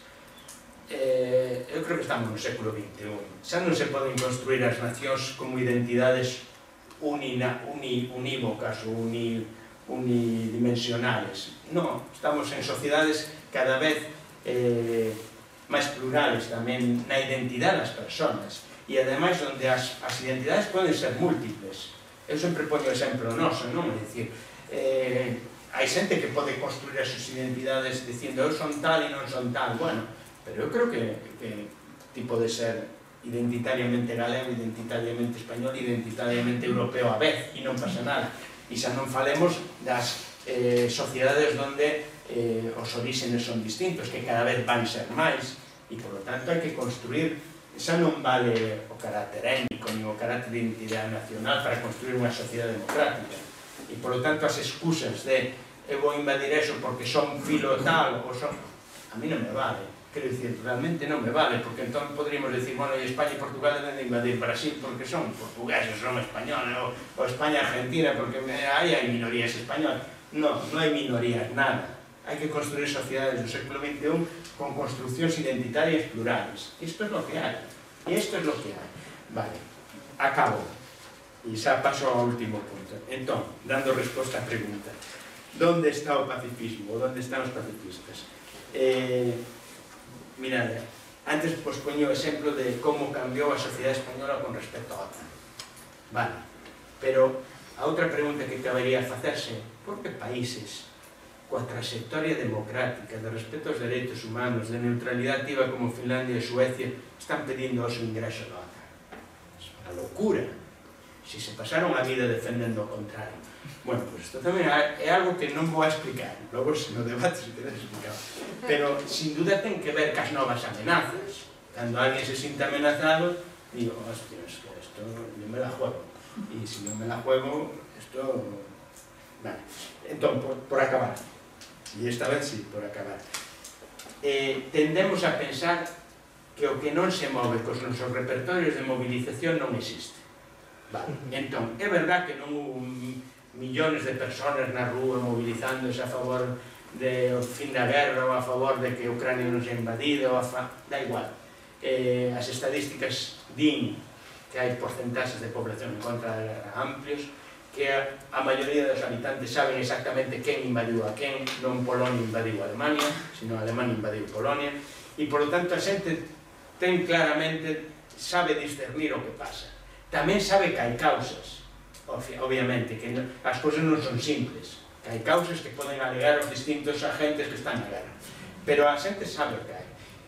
Eu creo que estamos no século vinte e un. Xa non se poden construir as nacións como identidades unívocas ou unidimensionales. Non, estamos en sociedades cada vez máis plurales tamén na identidade das persoas e ademais onde as identidades poden ser múltiples. Eu sempre poño o exemplo noso, non? É dicir, hai xente que pode construir as súas identidades dicindo eu son tal e non son tal, bueno, pero eu creo que ti pode ser identitariamente galego, identitariamente español, identitariamente europeo a vez e non pasa nada. E xa non falemos das sociedades onde os orígenes son distintos, que cada vez van ser máis, e, por lo tanto, hai que construir xa non vale o carácter étnico nin o carácter de identidade nacional para construir unha sociedade democrática. E, polo tanto, as excusas de eu vou invadir eso porque son filo tal ou son... a mí non me vale. Quero dicir, realmente non me vale, porque entón podríamos decir, bueno, e España e Portugal deben de invadir Brasil porque son portugueses, son españoles, ou, ou España e Argentina porque aí hai minorías españolas. Non, non hai minorías, nada. Hai que construir sociedades do século vinte e un con construccións identitarias plurales. Isto é lo que hai. E isto é lo que hai. Vale, acabo. E xa paso ao último punto. Entón, dando resposta á pregunta. Donde está o pacifismo? Ou donde están os pacifistas? Eh, mirad, antes pues poño o exemplo de como cambiou a sociedade española con respecto á OTAN. Vale, pero a outra pregunta que cabería facerse, por que países coa trayectoria democrática, de respeto aos dereitos humanos, de neutralidade activa como Finlandia e Suecia, están pedindo o seu ingreso na OTAN? É unha locura. Si se pasaron a vida defendendo o contrario. Bueno, pues isto tamén é algo que non vou a explicar, logo no debate se queres explicar. Pero, sin duda, ten que ver cas novas amenazas. Cando alguén se sinta amenazado, digo, hostia, es que esto yo me la juego. E se non me la juego, esto... Vale, entón, por, por acabar. E esta vez sí, por acabar. Eh, tendemos a pensar que o que non se move cos nosos repertorios de movilización non existe. Vale, entón, é verdad que non hubo millones de personas na rúa movilizándose a favor do fin da guerra ou a favor de que Ucrania non se invadida ou a fa... da igual. Eh, as estadísticas din que hai porcentaxes de población en contra da guerra amplios, que a maioría dos habitantes saben exactamente quen invadiu a quen, non Polonia invadiu a Alemania, sino a Alemania invadiu Polonia, e, por lo tanto, a xente ten claramente, sabe discernir o que pasa. Tamén sabe que hai causas, obviamente, que as cousas non son simples, que hai causas que poden alegar os distintos agentes que están na guerra, pero a xente sabe o que hai.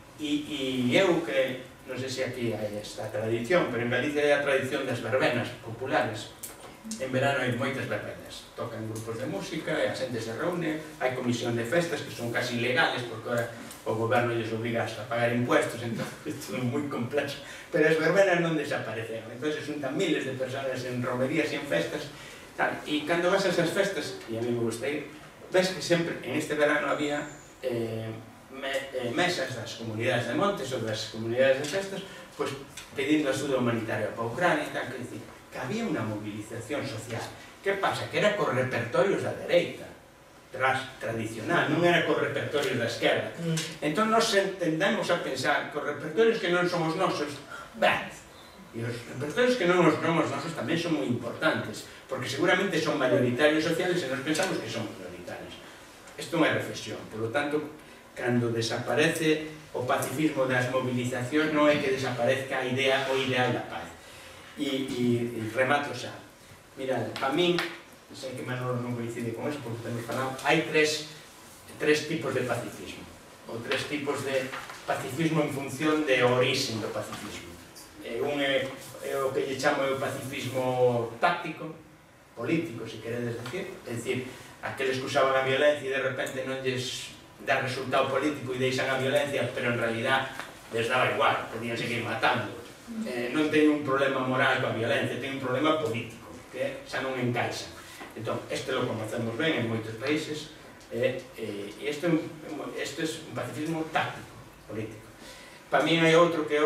E eu que, non sei se aquí hai esta tradición, pero en Galicia hai a tradición das verbenas populares. En verano hai moitas verbenas, tocan grupos de música, e a xente se reúne, hai comisión de festas que son casi ilegales porque ahora o goberno lles obliga a pagar impuestos, entón isto é moi complexo, pero as verbenas non desapareceron, entón se juntan miles de personas en romerías e en festas, tal, e cando vas a esas festas, e a mí me gusta ir, ves que sempre, en este verano había eh, me, eh, mesas das comunidades de montes ou das comunidades de festas, pois pedindo axuda humanitaria para a Ucrania e tal, que dicir, que había unha movilización social. Que pasa? Que era cos repertorios da dereita, tradicional, non era cos repertorios da esquerda. Entón, nos tendemos a pensar que os repertorios que non somos nosos, ben, e os repertorios que non somos nosos tamén son moi importantes, porque seguramente son mayoritarios sociales e nos pensamos que son minoritarios. Isto é unha reflexión. Por lo tanto, cando desaparece o pacifismo das movilizacións, non é que desaparezca a idea o ideal da paz. E, e, e remato xa. Mirad, para min, sei que Manolo non coincide con eso, porque temos falado, hai tres, tres tipos de pacifismo, ou tres tipos de pacifismo en función de origen do pacifismo. Eh, un é, é o que lle chamo o pacifismo táctico, político, se queredes decir, é dicir, aqueles que usaban a violencia e de repente non lles dá resultado político e deixan a violencia, pero en realidad les daba igual, podían seguir matando. Eh, non teño un problema moral coa violencia, teño un problema político, que xa non encaixa. Entón, este lo conocemos ben en moitos países, e isto é un pacifismo táctico, político. Para mí hai outro que é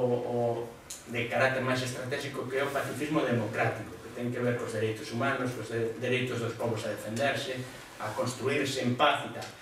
o de carácter máis estratégico, que é o pacifismo democrático, que ten que ver cos dereitos humanos, cos dereitos dos povos a defenderse, a construirse en paz e tal.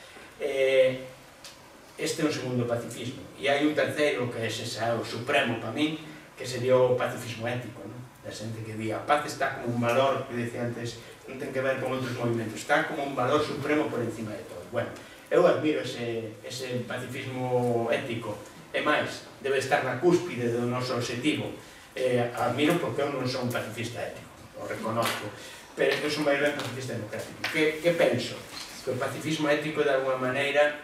Este é un segundo pacifismo. E hai un terceiro, que é o supremo para min, que sería o pacifismo ético, da xente que di, a paz está como un valor, que dicía antes, non ten que ver con outros movimentos, está como un valor supremo por encima de todo. Bueno, eu admiro ese pacifismo ético, e máis, debe estar na cúspide do noso objetivo. Admiro porque eu non sou un pacifista ético, o reconozco, pero eu sou máis ben pacifista democrático. Que penso? Que o pacifismo ético, de alguma maneira,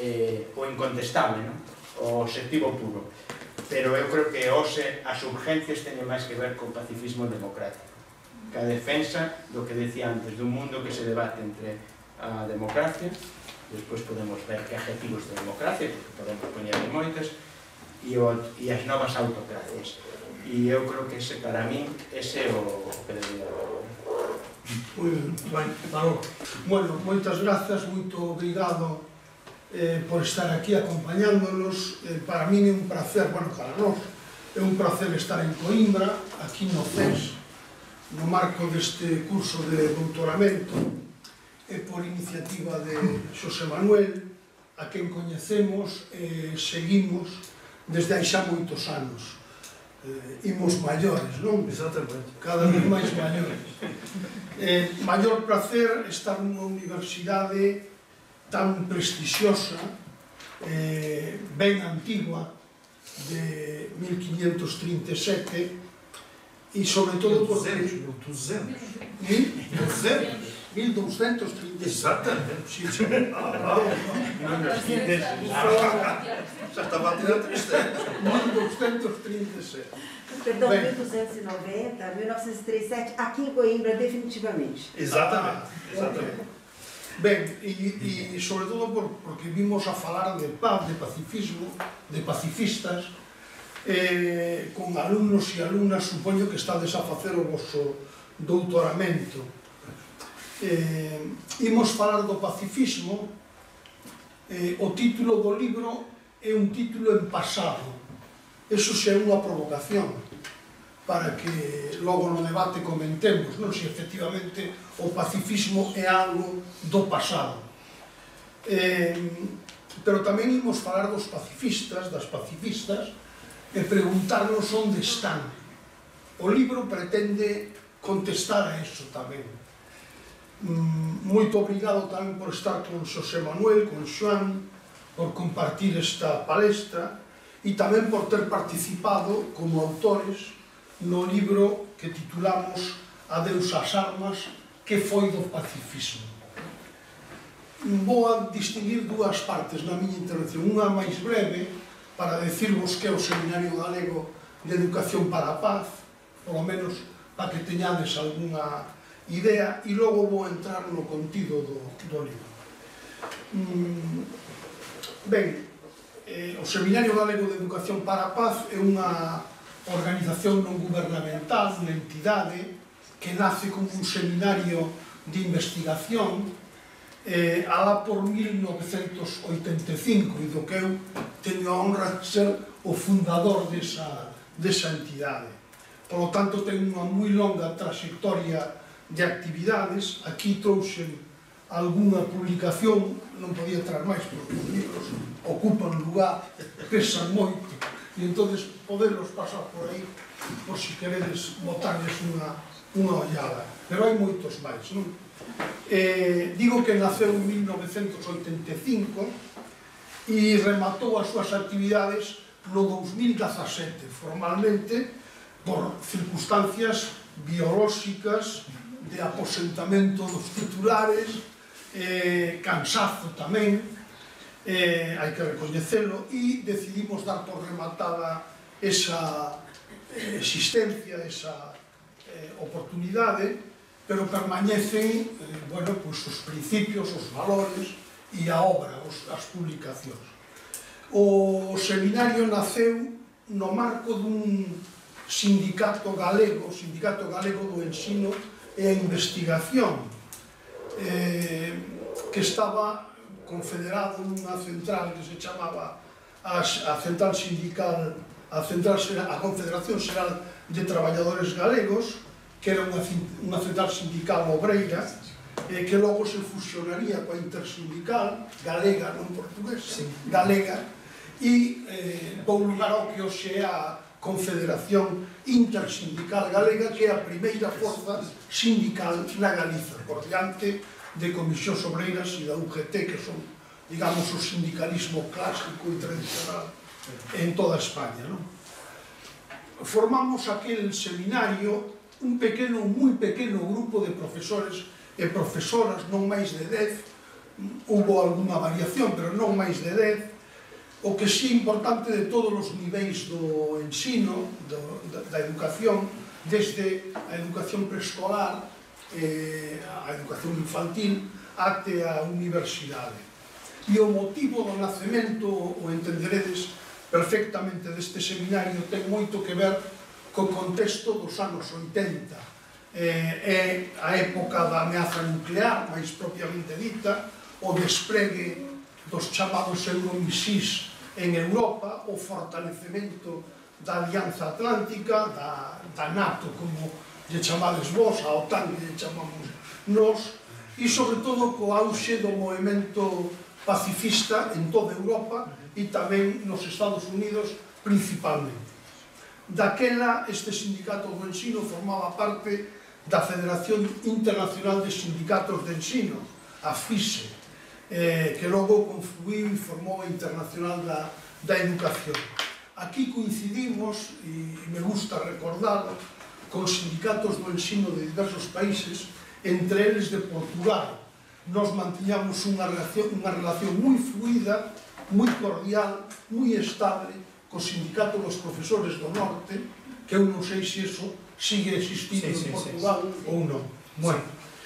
o incontestable, o objetivo puro. Pero eu creo que hoxe as urgencias teñen máis que ver con pacifismo democrático, que a defensa do que decía antes, dun mundo que se debate entre a democracia, despois podemos ver que adjetivos de democracia, porque podemos poñer moitas, e, o, e as novas autocracias. E eu creo que ese, para mí, ese é o, o que debería haber. Moi ben, Manolo. Bueno, moitas grazas, moito obrigado eh, por estar aquí acompañándonos. Eh, para mí é un placer, bueno, para nós, é un placer estar en Coimbra, aquí no C E S, no marco deste curso de doutoramento, e por iniciativa de Xosé Manuel, a quen coñecemos e seguimos desde hai xa moitos anos. Eh, imos maiores, non? Exatamente. Cada vez máis maiores. Eh, maior placer estar nunha universidade tan prestixiosa, eh, ben antigua, de mil quinientos trinta e sete, e sobre todo porque... mil duzentos. mil duzentos trinta e sete. Exatamente. Sí, sí. Ah, Non nos quites. Já estava a tirar tristeza. mil duzentos trinta e sete. Perdão, Bem. mil duzentos e noventa, mil novecentos e trinta e sete, aqui em Coimbra, definitivamente. Exatamente. Ah, Exatamente. ok. Ben, e, e sobre todo por, porque vimos a falar de paz, de pacifismo, de pacifistas, eh, con alumnos e alumnas, supoño que estades a facer o vosso doutoramento. Eh, imos falar do pacifismo. Eh, o título do libro é un título en pasado. Eso xa é unha provocación para que logo no debate comentemos, non, se efectivamente o pacifismo é algo do pasado. Eh, pero tamén imos falar dos pacifistas, das pacifistas, e preguntarnos onde están. O libro pretende contestar a eso tamén. Moito obrigado tamén por estar con Xosé Manuel, con Xoán, por compartir esta palestra e tamén por ter participado como autores no libro que titulamos Adeus ás armas, que foi do pacifismo. Vou a distinguir dúas partes na miña intervención, unha máis breve para decirvos que é o Seminario Galego de Educación para a Paz, polo menos para que teñades algunha idea, e logo vou entrar no contido do, do libro. Mm, ben, eh, o Seminario Galego de Educación para a Paz é unha organización non gubernamental, unha entidade que nace como un seminario de investigación eh, alá por mil novecentos oitenta e cinco, e do que eu teño a honra de ser o fundador desa, desa entidade. Por lo tanto, ten unha moi longa trayectoria de actividades. Aquí trouxen algunha publicación, non podía traer máis porque os libros ocupan lugar, pesan moito, e entonces poderlos pasar por aí por si queredes botarles unha, unha ollada, pero hai moitos máis, non? Eh, digo que naceu en mil novecentos oitenta e cinco e rematou as súas actividades no dous mil dezasete, formalmente por circunstancias biolóxicas de aposentamento dos titulares, eh, cansazo tamén, eh, hai que recoñecelo, e decidimos dar por rematada esa eh, existencia, esa eh, oportunidade, pero permanecen eh, bueno, pues, os principios, os valores e a obra, os, as publicacións. O seminario naceu no marco dun sindicato galego, o Sindicato Galego do Ensino e a Investigación, eh, que estaba confederado nunha central que se chamaba a, a Central Sindical, a, central, a Confederación Xeral de Traballadores Galegos, que era unha, unha central sindical obreira, eh, que logo se fusionaría coa intersindical, galega, non portuguesa, sí. Galega, e eh, dou lugar ao que hoxe é a Confederación Intersindical Galega, que é a primeira forza sindical na Galiza, por diante de Comisións Obreiras e da U G T, que son, digamos, o sindicalismo clásico e tradicional en toda España, non? Formamos aquel seminario un pequeno, moi pequeno grupo de profesores e profesoras, non máis de dez, hubo alguna variación, pero non máis de dez, o que sí é importante de todos os niveis do ensino, do, da, da educación, desde a educación preescolar, eh, a educación infantil, até a universidade. E o motivo do nacemento, o entenderedes, perfectamente deste seminario ten moito que ver co contexto dos anos oitenta. É a época da ameaza nuclear, máis propiamente dita, o despregue dos chamados euromisís en Europa, o fortalecemento da Alianza Atlántica, da, da NATO, como lle chamades vos, a OTAN que lle chamamos nós, e sobre todo co auxe do movimento pacifista en toda Europa e tamén nos Estados Unidos principalmente. Daquela, este sindicato do ensino formaba parte da Federación Internacional de Sindicatos de Ensino, a FISE, eh, que logo confluiu e formou a Internacional da, da Educación. Aquí coincidimos, e me gusta recordarlo, con sindicatos do ensino de diversos países, entre eles de Portugal. Nos mantiñamos unha relación, unha relación moi fluida, moi cordial, moi estable, co sindicato dos profesores do norte, que eu non sei se iso sigue existindo sí, sí, en Portugal sí, sí. ou non. Bueno,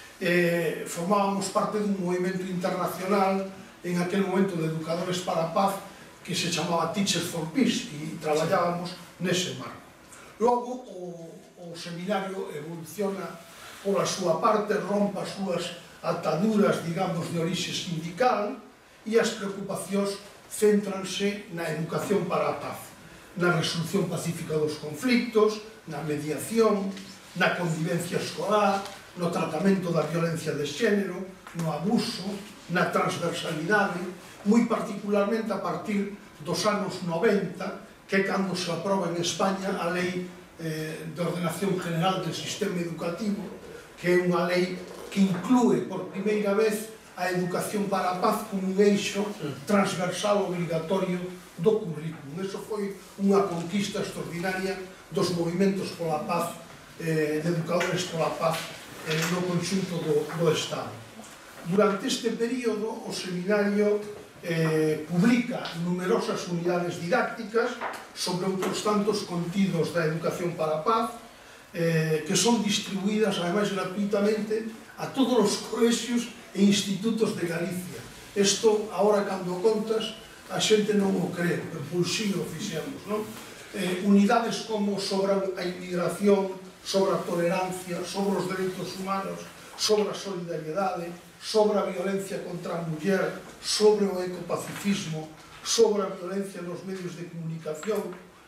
eh, formábamos parte dun movimento internacional en aquel momento de educadores para a paz que se chamaba Teachers for Peace e traballábamos nese marco. Logo, o, o seminario evoluciona pola súa parte, rompa as súas ataduras, digamos, de orixe sindical e as preocupacións céntranse na educación para a paz, na resolución pacífica dos conflictos, na mediación, na convivencia escolar, no tratamento da violencia de xénero, no abuso, na transversalidade, moi particularmente a partir dos anos noventa, que é cando se aproba en España a Lei eh, de Ordenación General del Sistema Educativo, que é unha lei que inclúe por primeira vez a educación para a paz como un eixo transversal obligatorio do currículum. Eso foi unha conquista extraordinaria dos movimentos pola paz, eh, de educadores pola paz eh, no conxunto do, do Estado. Durante este período, o seminario eh, publica numerosas unidades didácticas sobre outros tantos contidos da educación para a paz, eh, que son distribuídas, ademais, gratuitamente a todos os colexios e institutos de Galicia. Isto, agora, cando contas, a xente non o cree, pero por si o fixemos, non? Eh, unidades como sobre a inmigración, sobre a tolerancia, sobre os dereitos humanos, sobre a solidariedade, sobre a violencia contra a muller, sobre o ecopacifismo, sobre a violencia nos medios de comunicación.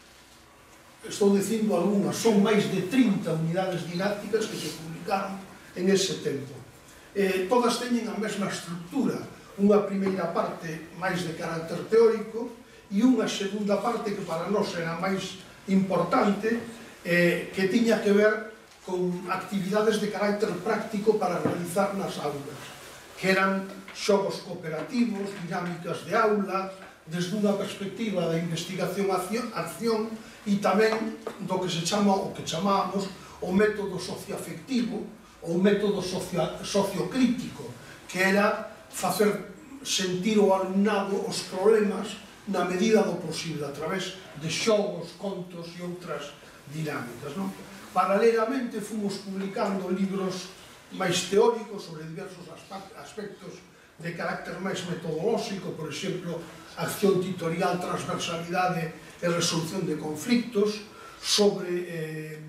Estou dicindo algunhas, son máis de trinta unidades didácticas que se publicaron en ese tempo. Eh, todas teñen a mesma estructura, unha primeira parte máis de carácter teórico e unha segunda parte que para nós era máis importante, eh, que tiña que ver con actividades de carácter práctico para realizar nas aulas, que eran xogos cooperativos, dinámicas de aula, desde unha perspectiva da investigación acción e tamén do que se chama, o que chamábamos, o método socioafectivo ou método sociocrítico, que era facer sentir ao alumnado os problemas na medida do posible, a través de xogos, contos e outras dinámicas, non? Paralelamente, fomos publicando libros máis teóricos sobre diversos aspectos de carácter máis metodolóxico, por exemplo, acción tutorial, transversalidade e resolución de conflictos, sobre eh,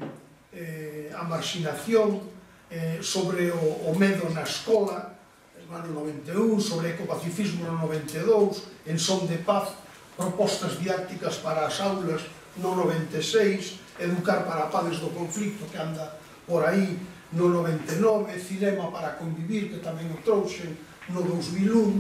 eh, a marxinación, eh, sobre o, o medo na escola, no ano noventa e un, sobre ecopacifismo no noventa e dous, en son de paz, propostas didácticas para as aulas no noventa e seis, educar para a paz do conflicto, que anda por aí no noventa e nove, cinema para convivir, que tamén o trouxen no dos mil un,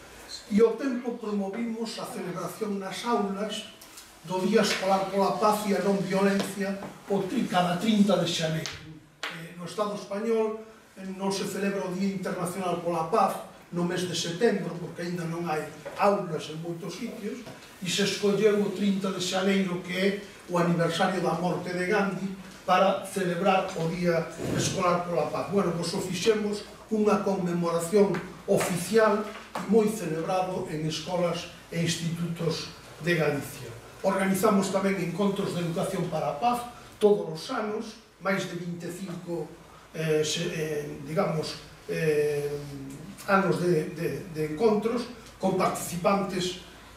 e ao tempo promovimos a celebración nas aulas do Día Escolar pola Paz e a Non Violencia cada trinta de xaneiro. No Estado español non se celebra o Día Internacional pola Paz no mes de setembro, porque aínda non hai aulas en moitos sitios, e se escolleu o trinta de xaneiro, que é o aniversario da morte de Gandhi, para celebrar o Día Escolar pola Paz. Bueno, pois o fixemos unha conmemoración oficial e moi celebrado en escolas e institutos de Galicia. Organizamos tamén encontros de educación para a paz todos os anos, máis de vinte e cinco, eh, se, eh, digamos, eh, anos de, de, de encontros con participantes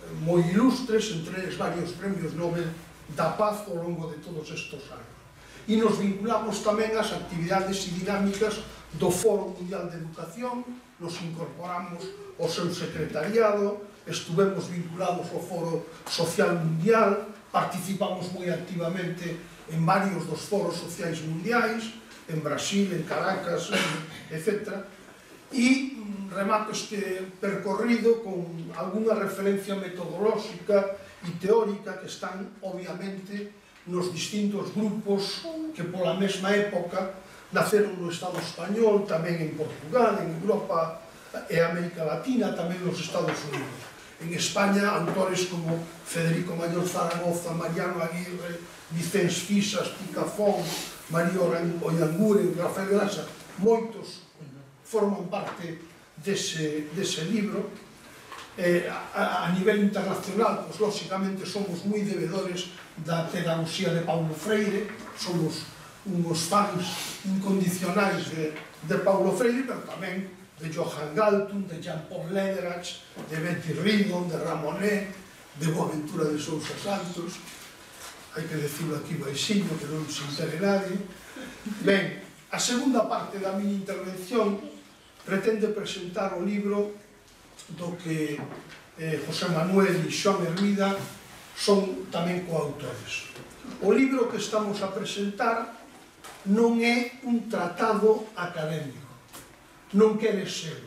moi ilustres, entre eles varios premios Nobel da Paz ao longo de todos estes anos. E nos vinculamos tamén ás actividades e dinámicas do Foro Mundial de Educación, nos incorporamos ao seu secretariado, estuvemos vinculados ao Foro Social Mundial, participamos moi activamente en varios dos foros sociais mundiais, en Brasil, en Caracas, etcétera. E remato este percorrido con algunha referencia metodolóxica e teórica que están, obviamente, nos distintos grupos que pola mesma época naceron no Estado español, tamén en Portugal, en Europa e América Latina, tamén nos Estados Unidos. En España, autores como Federico Mayor Zaragoza, Mariano Aguirre, Vicens Fisas, Picafón, Mario Oyanguren, Rafael Grasa, moitos forman parte dese, dese libro. Eh, a, a nivel internacional, pues, lóxicamente, somos moi devedores da pedagogía de Paulo Freire, somos unos fans incondicionais de, de Paulo Freire, pero tamén de Johann Galtung, de Jean-Paul Lederach, de Betty Ridon, de Ramonet, de Boaventura de Sousa Santos. Hai que decirlo aquí baixinho, que non se entere nadie. Ben, a segunda parte da miña intervención pretende presentar o libro do que eh, José Manuel e Xoán Hermida son tamén coautores. O libro que estamos a presentar non é un tratado académico, non quere ser.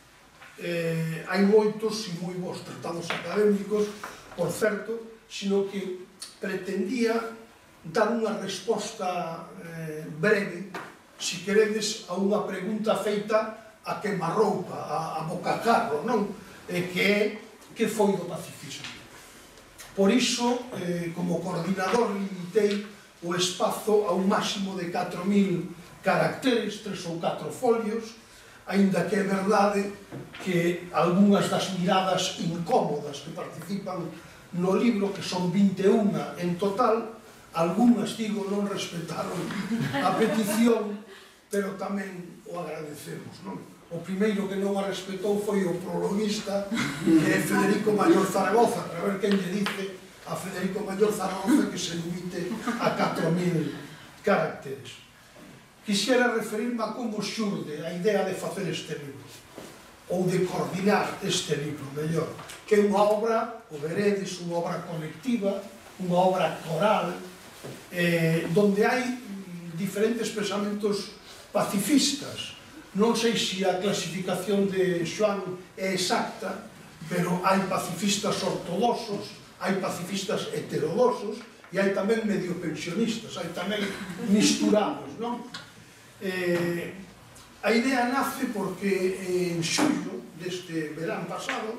Eh, hai moitos e moi bons tratados académicos, por certo, sino que pretendía dar unha resposta eh, breve, se queredes, a unha pregunta feita a quemarroupa, a, a bocacarro, non? Eh, que é, que foi do pacifismo. Por iso, eh, como coordinador, limitei o espazo a un máximo de catro mil caracteres, tres ou catro folios, aínda que é verdade que algunhas das miradas incómodas que participan no libro, que son vinte e unha en total, algunhas, digo, non respetaron a petición, pero tamén o agradecemos, non? O primeiro que non a respetou foi o prologuista, que é Federico Mayor Zaragoza, para ver quen lle dice a Federico Mayor Zaragoza que se limite a catro mil caracteres. Quixera referirme a como xurde a idea de facer este libro, ou de coordinar este libro, mellor, que é unha obra, o veredes, unha obra colectiva, unha obra coral, eh, donde hai diferentes pensamentos pacifistas. Non sei se a clasificación de Xoán é exacta, pero hai pacifistas ortodoxos, hai pacifistas heterodoxos e hai tamén medio pensionistas, hai tamén misturados, non? Eh, a idea nace porque en xullo deste verán pasado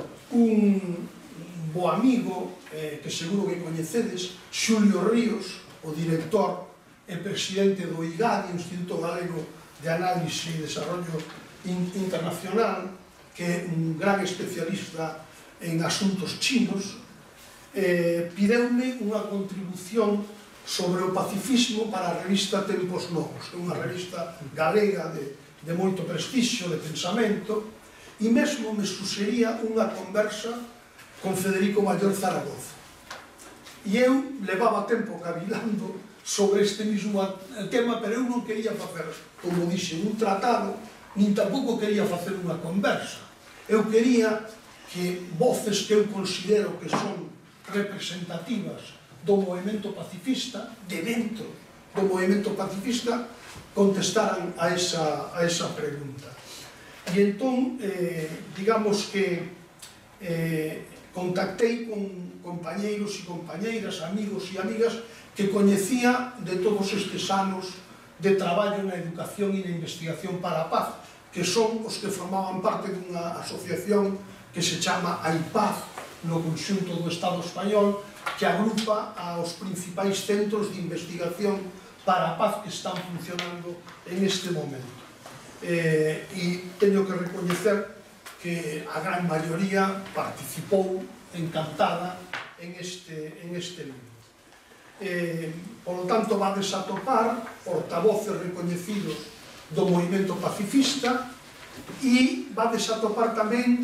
un bo amigo eh, que seguro que coñecedes, Xulio Ríos, o director e presidente do IGADI, Instituto Galego de Análise e Desarrollo Internacional, que é un gran especialista en asuntos chinos, eh, pideume unha contribución sobre o pacifismo para a revista Tempos Novos, que é unha revista galega de, de moito prestixio, de pensamento, e mesmo me suxería unha conversa con Federico Mayor Zaragoza. E eu levaba tempo cavilando sobre este mismo tema, pero eu non quería facer, como dixen, un tratado, nin tampouco quería facer unha conversa. Eu quería que voces que eu considero que son representativas do movimento pacifista, de dentro do movimento pacifista, contestaran a esa, a esa pregunta. E entón, eh, digamos que eh, contactei con compañeiros e compañeiras, amigos e amigas que coñecía de todos estes anos de traballo na educación e na investigación para a paz, que son os que formaban parte dunha asociación que se chama AIPAZ no conxunto do Estado español, que agrupa aos principais centros de investigación para a paz que están funcionando en este momento. Eh, e teño que recoñecer que a gran maioría participou encantada en este, en este libro. Eh, por lo tanto, vades a topar portavoces recoñecidos do movimento pacifista e vades a topar tamén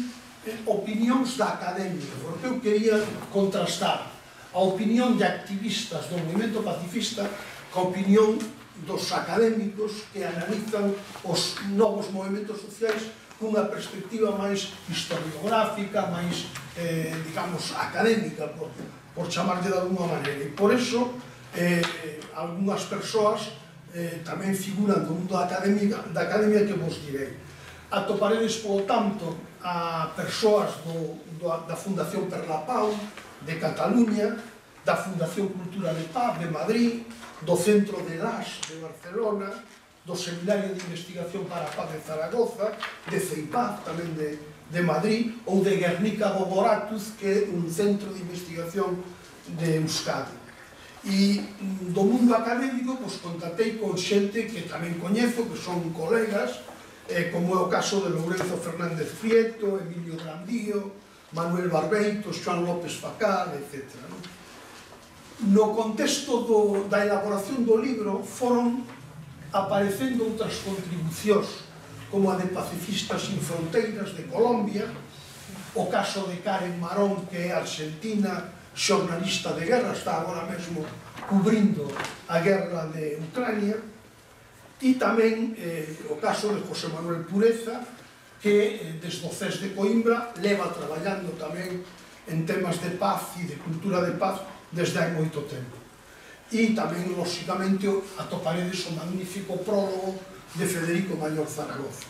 opinións da academia, porque eu quería contrastar a opinión de activistas do movimento pacifista ca opinión dos académicos que analizan os novos movimentos sociais cunha perspectiva máis historiográfica, máis, eh, digamos, académica, por, por chamarlle de alguna maneira. E por eso, eh, algunhas persoas eh, tamén figuran do mundo da academia, da academia que vos direi. Atoparedes, polo tanto, a persoas do, do, da Fundación Per la Pau, de Cataluña, da Fundación Cultura de Paz, de Madrid, do Centro de Las, de Barcelona, do Seminario de Investigación para a Paz de Zaragoza, de CEIPAZ, tamén de, de Madrid, ou de Guernica Gogoratuz, que é un centro de investigación de Euskadi. E do mundo académico, pois, contactei con xente que tamén coñezo, que son colegas, eh, como é o caso de Lourenzo Fernández Prieto, Emilio Grandío, Manuel Barbeito, Xoán López Facal, etcétera. No contexto do, da elaboración do libro foron aparecendo outras contribucións, como a de Pacifistas Sin Fronteiras de Colombia, o caso de Karen Marón, que é argentina, xornalista de guerra, está agora mesmo cubrindo a guerra de Ucrania, e tamén eh, o caso de José Manuel Pureza, que eh, desde o C E S de Coimbra leva traballando tamén en temas de paz e de cultura de paz desde hai moito tempo. E tamén, lóxicamente, atoparedes o magnífico prólogo de Federico Mayor Zaragoza.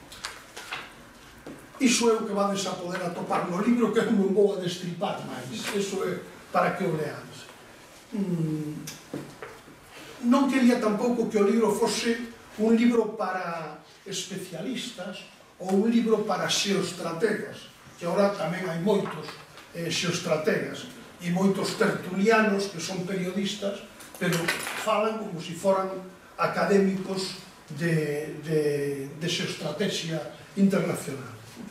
Iso é o que vades a poder atopar no libro, que eu non vou a destripar máis. Iso é para que o leades. Mm, non quería tampouco que o libro fose un libro para especialistas ou un libro para xeoestrategas, que agora tamén hai moitos eh, xeoestrategas e moitos tertulianos que son periodistas, pero falan como se foran académicos de, de, de xeoestrategia internacional.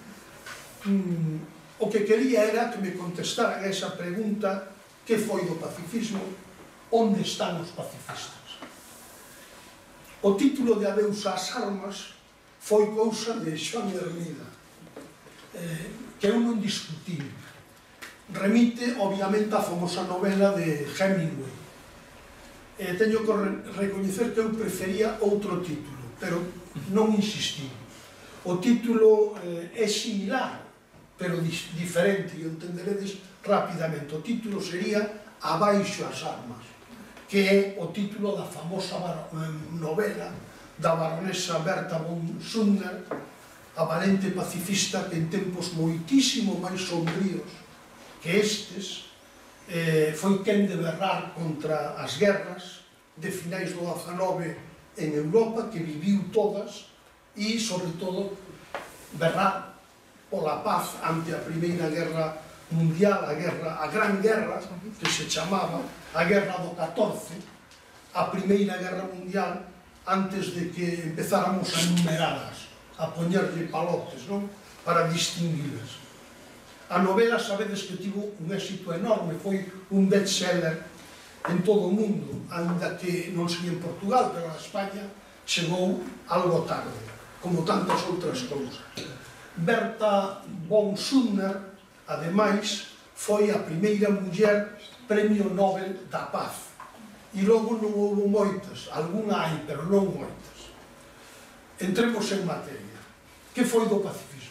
Mm, o que quería era que me contestaran a esa pregunta: que foi do pacifismo? Onde están os pacifistas? O título de Adeus ás armas foi cousa de Xoán Hermida, eh, que eu non discutí. Remite, obviamente, á famosa novela de Hemingway. Eh, teño que re recoñecer que eu prefería outro título, pero non insistí. O título eh, é similar, pero diferente, e o entenderedes rapidamente. O título sería Abaixo as armas, que é o título da famosa novela da baronesa Berta von Suttner, a valente pacifista que en tempos moitísimo máis sombríos que estes eh, foi quen de berrar contra as guerras de finais do dezanove en Europa, que viviu todas, e, sobre todo, berrar pola paz ante a Primeira Guerra Mundial, a, guerra, a Gran Guerra, que se chamaba a Guerra do catorce, a Primeira Guerra Mundial, antes de que empezáramos a numerarlas, a poñerlle palotes, non? Para distinguilas. A novela, sabedes que tivo un éxito enorme, foi un bestseller en todo o mundo, ainda que non sei en Portugal, pero a España chegou algo tarde, como tantas outras cousas. Berta von Suttner, ademais, foi a primeira muller Premio Nobel da Paz. E logo non houve moitas, algunha hai, pero non moitas. Entremos en materia. Que foi do pacifismo?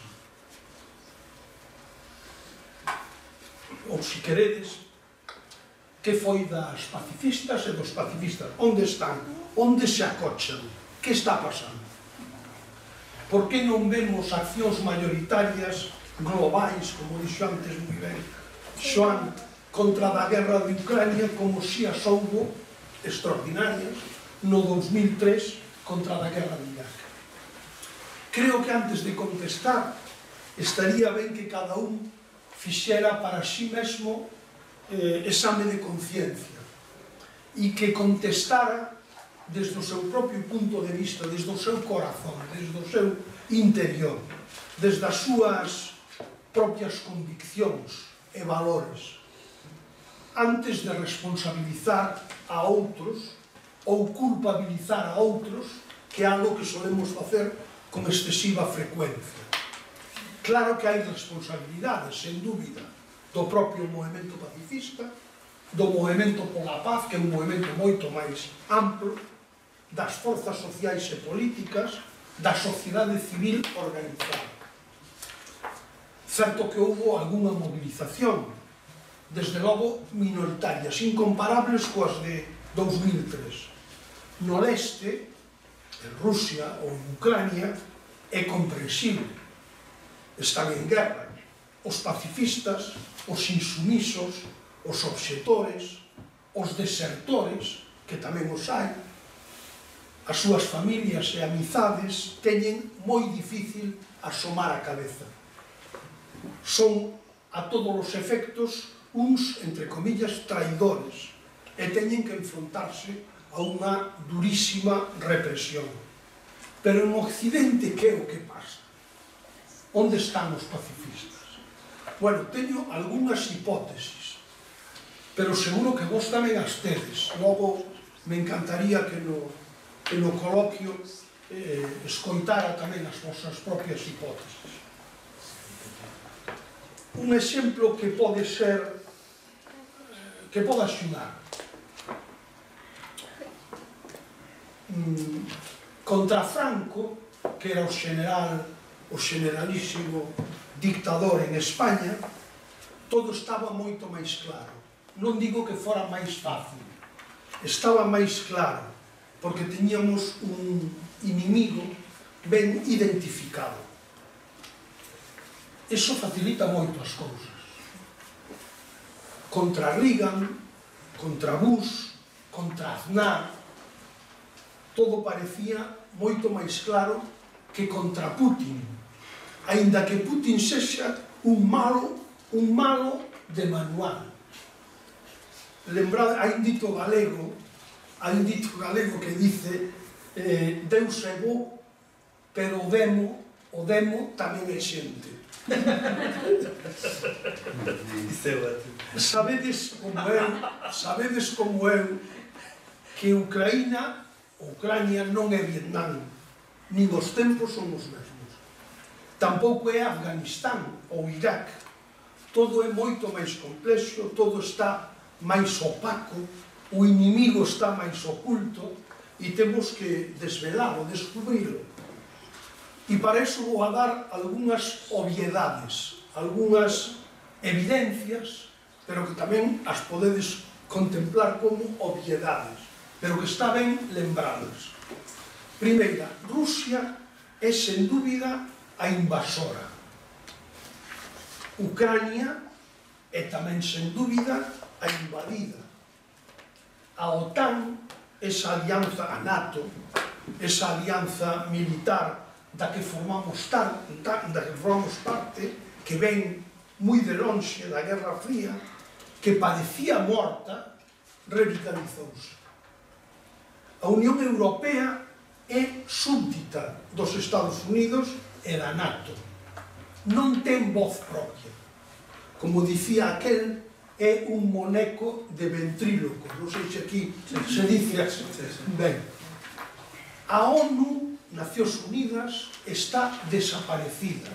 Ou, se queredes, que foi das pacifistas e dos pacifistas? Onde están? Onde se acochan? Que está pasando? Por que non vemos accións maioritarias globais, como dixo antes moi ben Xoán, contra a guerra de Ucrania, como si as houbo extraordinarias no dos mil tres contra a guerra de Irak? Creo que antes de contestar estaría ben que cada un fixera para si mesmo eh, exame de conciencia e que contestara desde o seu propio punto de vista, desde o seu corazón, desde o seu interior, desde as súas propias conviccións e valores, antes de responsabilizar a outros ou culpabilizar a outros, que é algo que solemos facer con excesiva frecuencia. Claro que hai responsabilidades, sen dúbida, do propio movimento pacifista, do movimento pola paz, que é un movimento moito máis amplo, das forzas sociais e políticas, da sociedade civil organizada. Certo que houve algunha movilización, desde logo minoritarias, incomparables coas de dous mil tres. No leste, en Rusia ou en Ucrania, é comprensible. Están en guerra os pacifistas, os insumisos, os obxectores, os desertores, que tamén os hai. As súas familias e amizades teñen moi difícil asomar a cabeza. Son, a todos os efectos, uns, entre comillas, traidores, e teñen que enfrontarse a unha durísima represión. Pero en Occidente, que é o que pasa? Onde están os pacifistas? Bueno, teño algunhas hipótesis, pero seguro que vos tamén as tedes. Logo, me encantaría que no, que no coloquio eh, escoitara tamén as vosas propias hipótesis. Un exemplo que pode ser, que pode axudar. Mm, contra Franco, que era o general, o generalísimo dictador en España, todo estaba moito máis claro. Non digo que fora máis fácil, estaba máis claro, porque teñíamos un inimigo ben identificado. Eso facilita moito as cousas. Contra Reagan, contra Bush, contra Aznar, todo parecía moito máis claro que contra Putin, aínda que Putin sexa un malo, un malo de manual. Lembrad, hai un dito galego, hai un dito galego que dice eh, Deus é bo, pero o demo, o demo tamén é xente. Sabedes como eu, sabedes como eu que Ucraína, Ucrania non é Vietnam, nin os tempos son os mesmos. Tampouco é Afganistán ou Irak. Todo é moito máis complexo, todo está máis opaco, o inimigo está máis oculto e temos que desvelalo, descubrilo. E para iso vou a dar algunhas obviedades, algunhas evidencias, pero que tamén as podedes contemplar como obviedades, pero que está ben lembradas. Primeira, Rusia é sen dúbida a invasora. Ucrania é tamén sen dúbida a invadida. A OTAN, esa alianza, a NATO, esa alianza militar da que formamos da que formamos parte, que ven moi de lonxe da Guerra Fría, que parecía morta, revitalizouse. A Unión Europea é súbdita dos Estados Unidos e da NATO. Non ten voz propia. Como dicía aquel, é un moneco de ventríloco. Non sei se aquí se dice así. Ben, a ONU, Nacións Unidas, está desaparecida.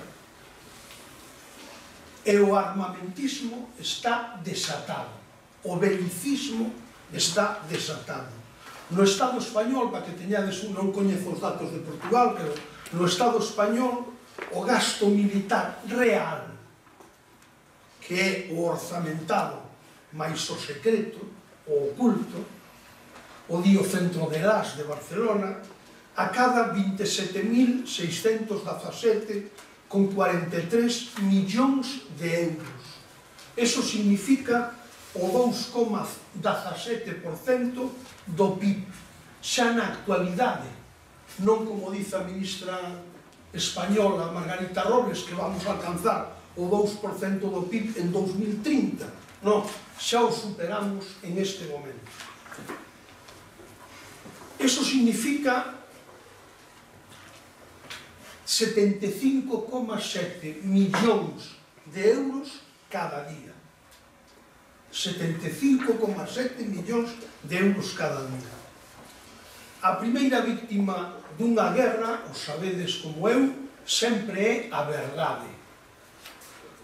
E o armamentismo está desatado. O belicismo está desatado. No Estado español, para que teñades un, non coñezo os datos de Portugal, pero no Estado español o gasto militar real, que é o orzamentado máis o secreto, o oculto, o di o Centro de Las de Barcelona, a cada vinte e sete mil seiscentos dezasete con cuarenta e tres millóns de euros. Eso significa o dous coma dezasete por cento do P I B. Xa na actualidade, non como dice a ministra española Margarita Robles, que vamos a alcanzar o dous por cento do P I B en dous mil trinta. Non, xa o superamos en este momento. Eso significa setenta e cinco coma sete millóns de euros cada día. setenta e cinco coma sete millóns de euros cada día. A primeira víctima dunha guerra, os sabedes como eu, sempre é a verdade.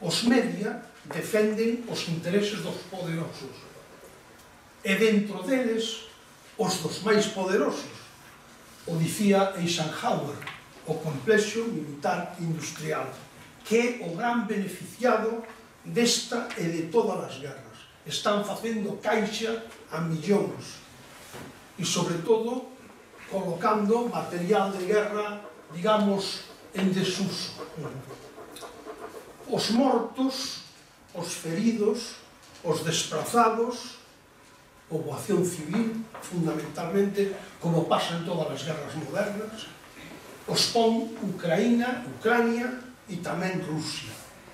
Os media defenden os intereses dos poderosos e dentro deles os dos máis poderosos. O dicía Eisenhower, o complexo militar industrial, que é o gran beneficiado desta e de todas as guerras. Están facendo caixa a millóns e, sobre todo, colocando material de guerra, digamos, en desuso. Os mortos, os feridos, os desplazados, poboación civil, fundamentalmente, como pasa en todas as guerras modernas, os pon Ucraína, Ucrania e tamén Rusia.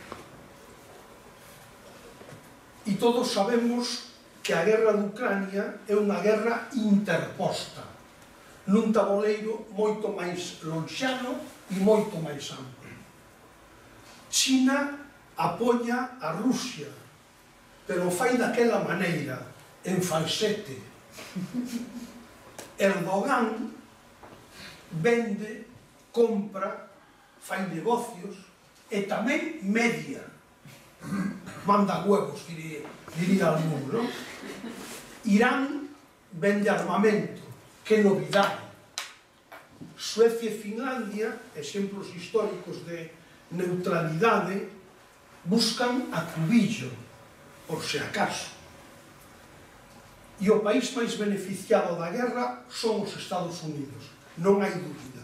E todos sabemos que a guerra de Ucrania é unha guerra interposta, nun taboleiro moito máis lonxano e moito máis amplo. China apoia a Rusia, pero fai daquela maneira, en falsete. Erdogan vende, compra, fai negocios e tamén media. Manda huevos, diría, diría algún, non? Irán vende armamento, que novidade. Suecia e Finlandia, exemplos históricos de neutralidade, buscan acubillo, por se acaso. E o país máis beneficiado da guerra son os Estados Unidos, non hai dúbida.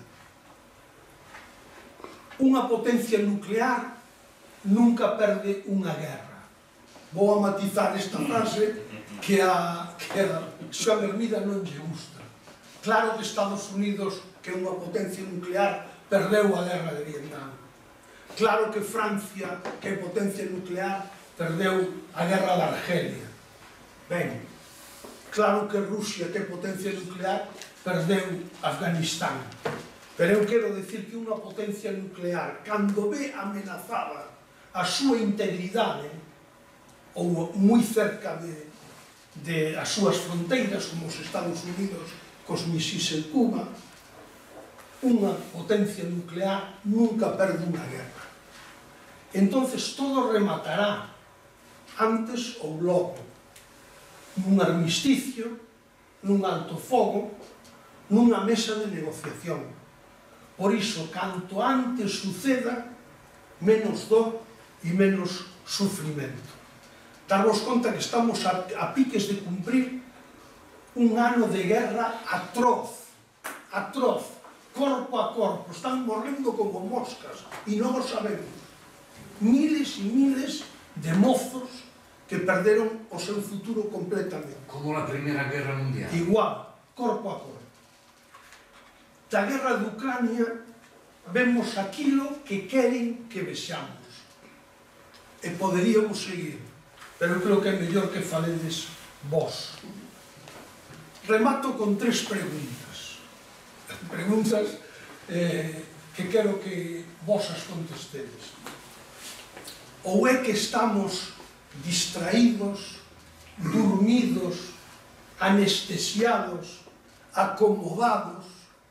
Unha potencia nuclear nunca perde unha guerra. Vou a matizar esta frase que a, que a Xoan Hermida non lle gusta. Claro que Estados Unidos, que é unha potencia nuclear, perdeu a guerra de Vietnam. Claro que Francia, que é potencia nuclear, perdeu a guerra de Argelia. Ben, claro que Rusia, que é potencia nuclear, perdeu Afganistán. Pero eu quero decir que unha potencia nuclear, cando ve amenazada a súa integridade, ou moi cerca de, de as súas fronteiras, como os Estados Unidos cos misís en Cuba, unha potencia nuclear nunca perde unha guerra. Entonces todo rematará antes ou logo, nun armisticio, nun alto fogo, nunha mesa de negociación. Por iso, canto antes suceda, menos dor e menos sufrimento. Darvos conta que estamos a, a piques de cumprir un ano de guerra atroz, atroz, corpo a corpo, están morrendo como moscas e non o sabemos. Miles e miles de mozos que perderon o seu futuro completamente. Como na Primeira Guerra Mundial. Igual, corpo a corpo. Da guerra de Ucrania vemos aquilo que queren que vexamos. E poderíamos seguir, pero creo que é mellor que faledes vos. Remato con tres preguntas. Preguntas eh, que quero que vos as contestedes. Ou é que estamos distraídos, dormidos, anestesiados, acomodados?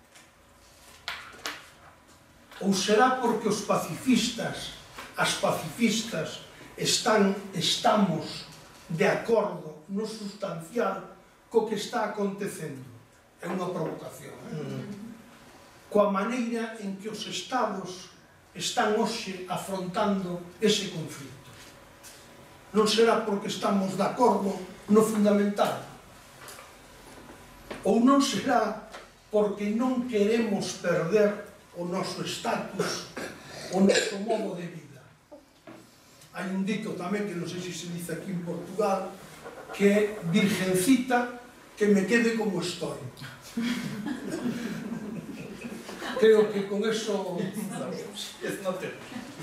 Ou será porque os pacifistas, as pacifistas, están, estamos de acordo no sustancial co que está acontecendo? É unha provocación. Eh? Coa maneira en que os estados están hoxe afrontando ese conflito. Non será porque estamos de acordo no fundamental? Ou non será porque non queremos perder o noso estatus, o noso modo de vida? Hai un dito tamén, que non sei se se dice aquí en Portugal, que é virgencita, que me quede como estoy. Creo que con eso... Esse non temos.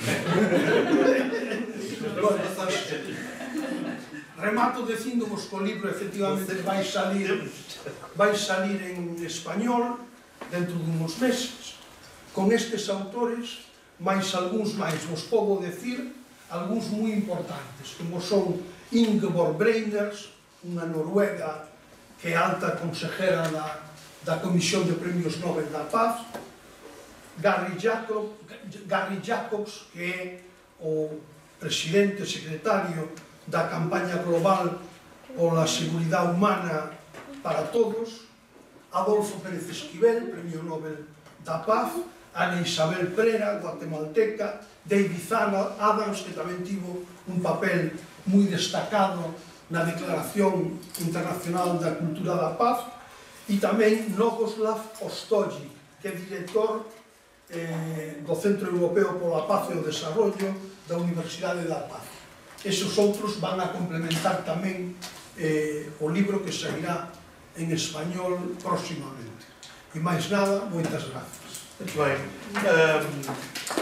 Remato dicindovos que o libro efectivamente vai salir vai salir en español dentro dunhos meses, con estes autores, máis algúns máis. Vos podo decir algúns moi importantes, como son Ingeborg Breiners, unha noruega que é alta consejera da, da Comisión de Premios Nobel da Paz, Gary, Jacob, Gary Jacobs, que é o presidente, secretario da campaña global pola seguridade humana para todos, Adolfo Pérez Esquivel, Premio Nobel da Paz, Ana Isabel Prera, guatemalteca, David Adams, que tamén tivo un papel moi destacado na Declaración Internacional da Cultura da Paz, e tamén Nogoslav Ostojic, que é director eh, do Centro Europeo pola Paz e o Desarrollo da Universidade da Paz. Esos outros van a complementar tamén eh, o libro que sairá en español próximamente. E máis nada, moitas grazas. Muito bem. Um,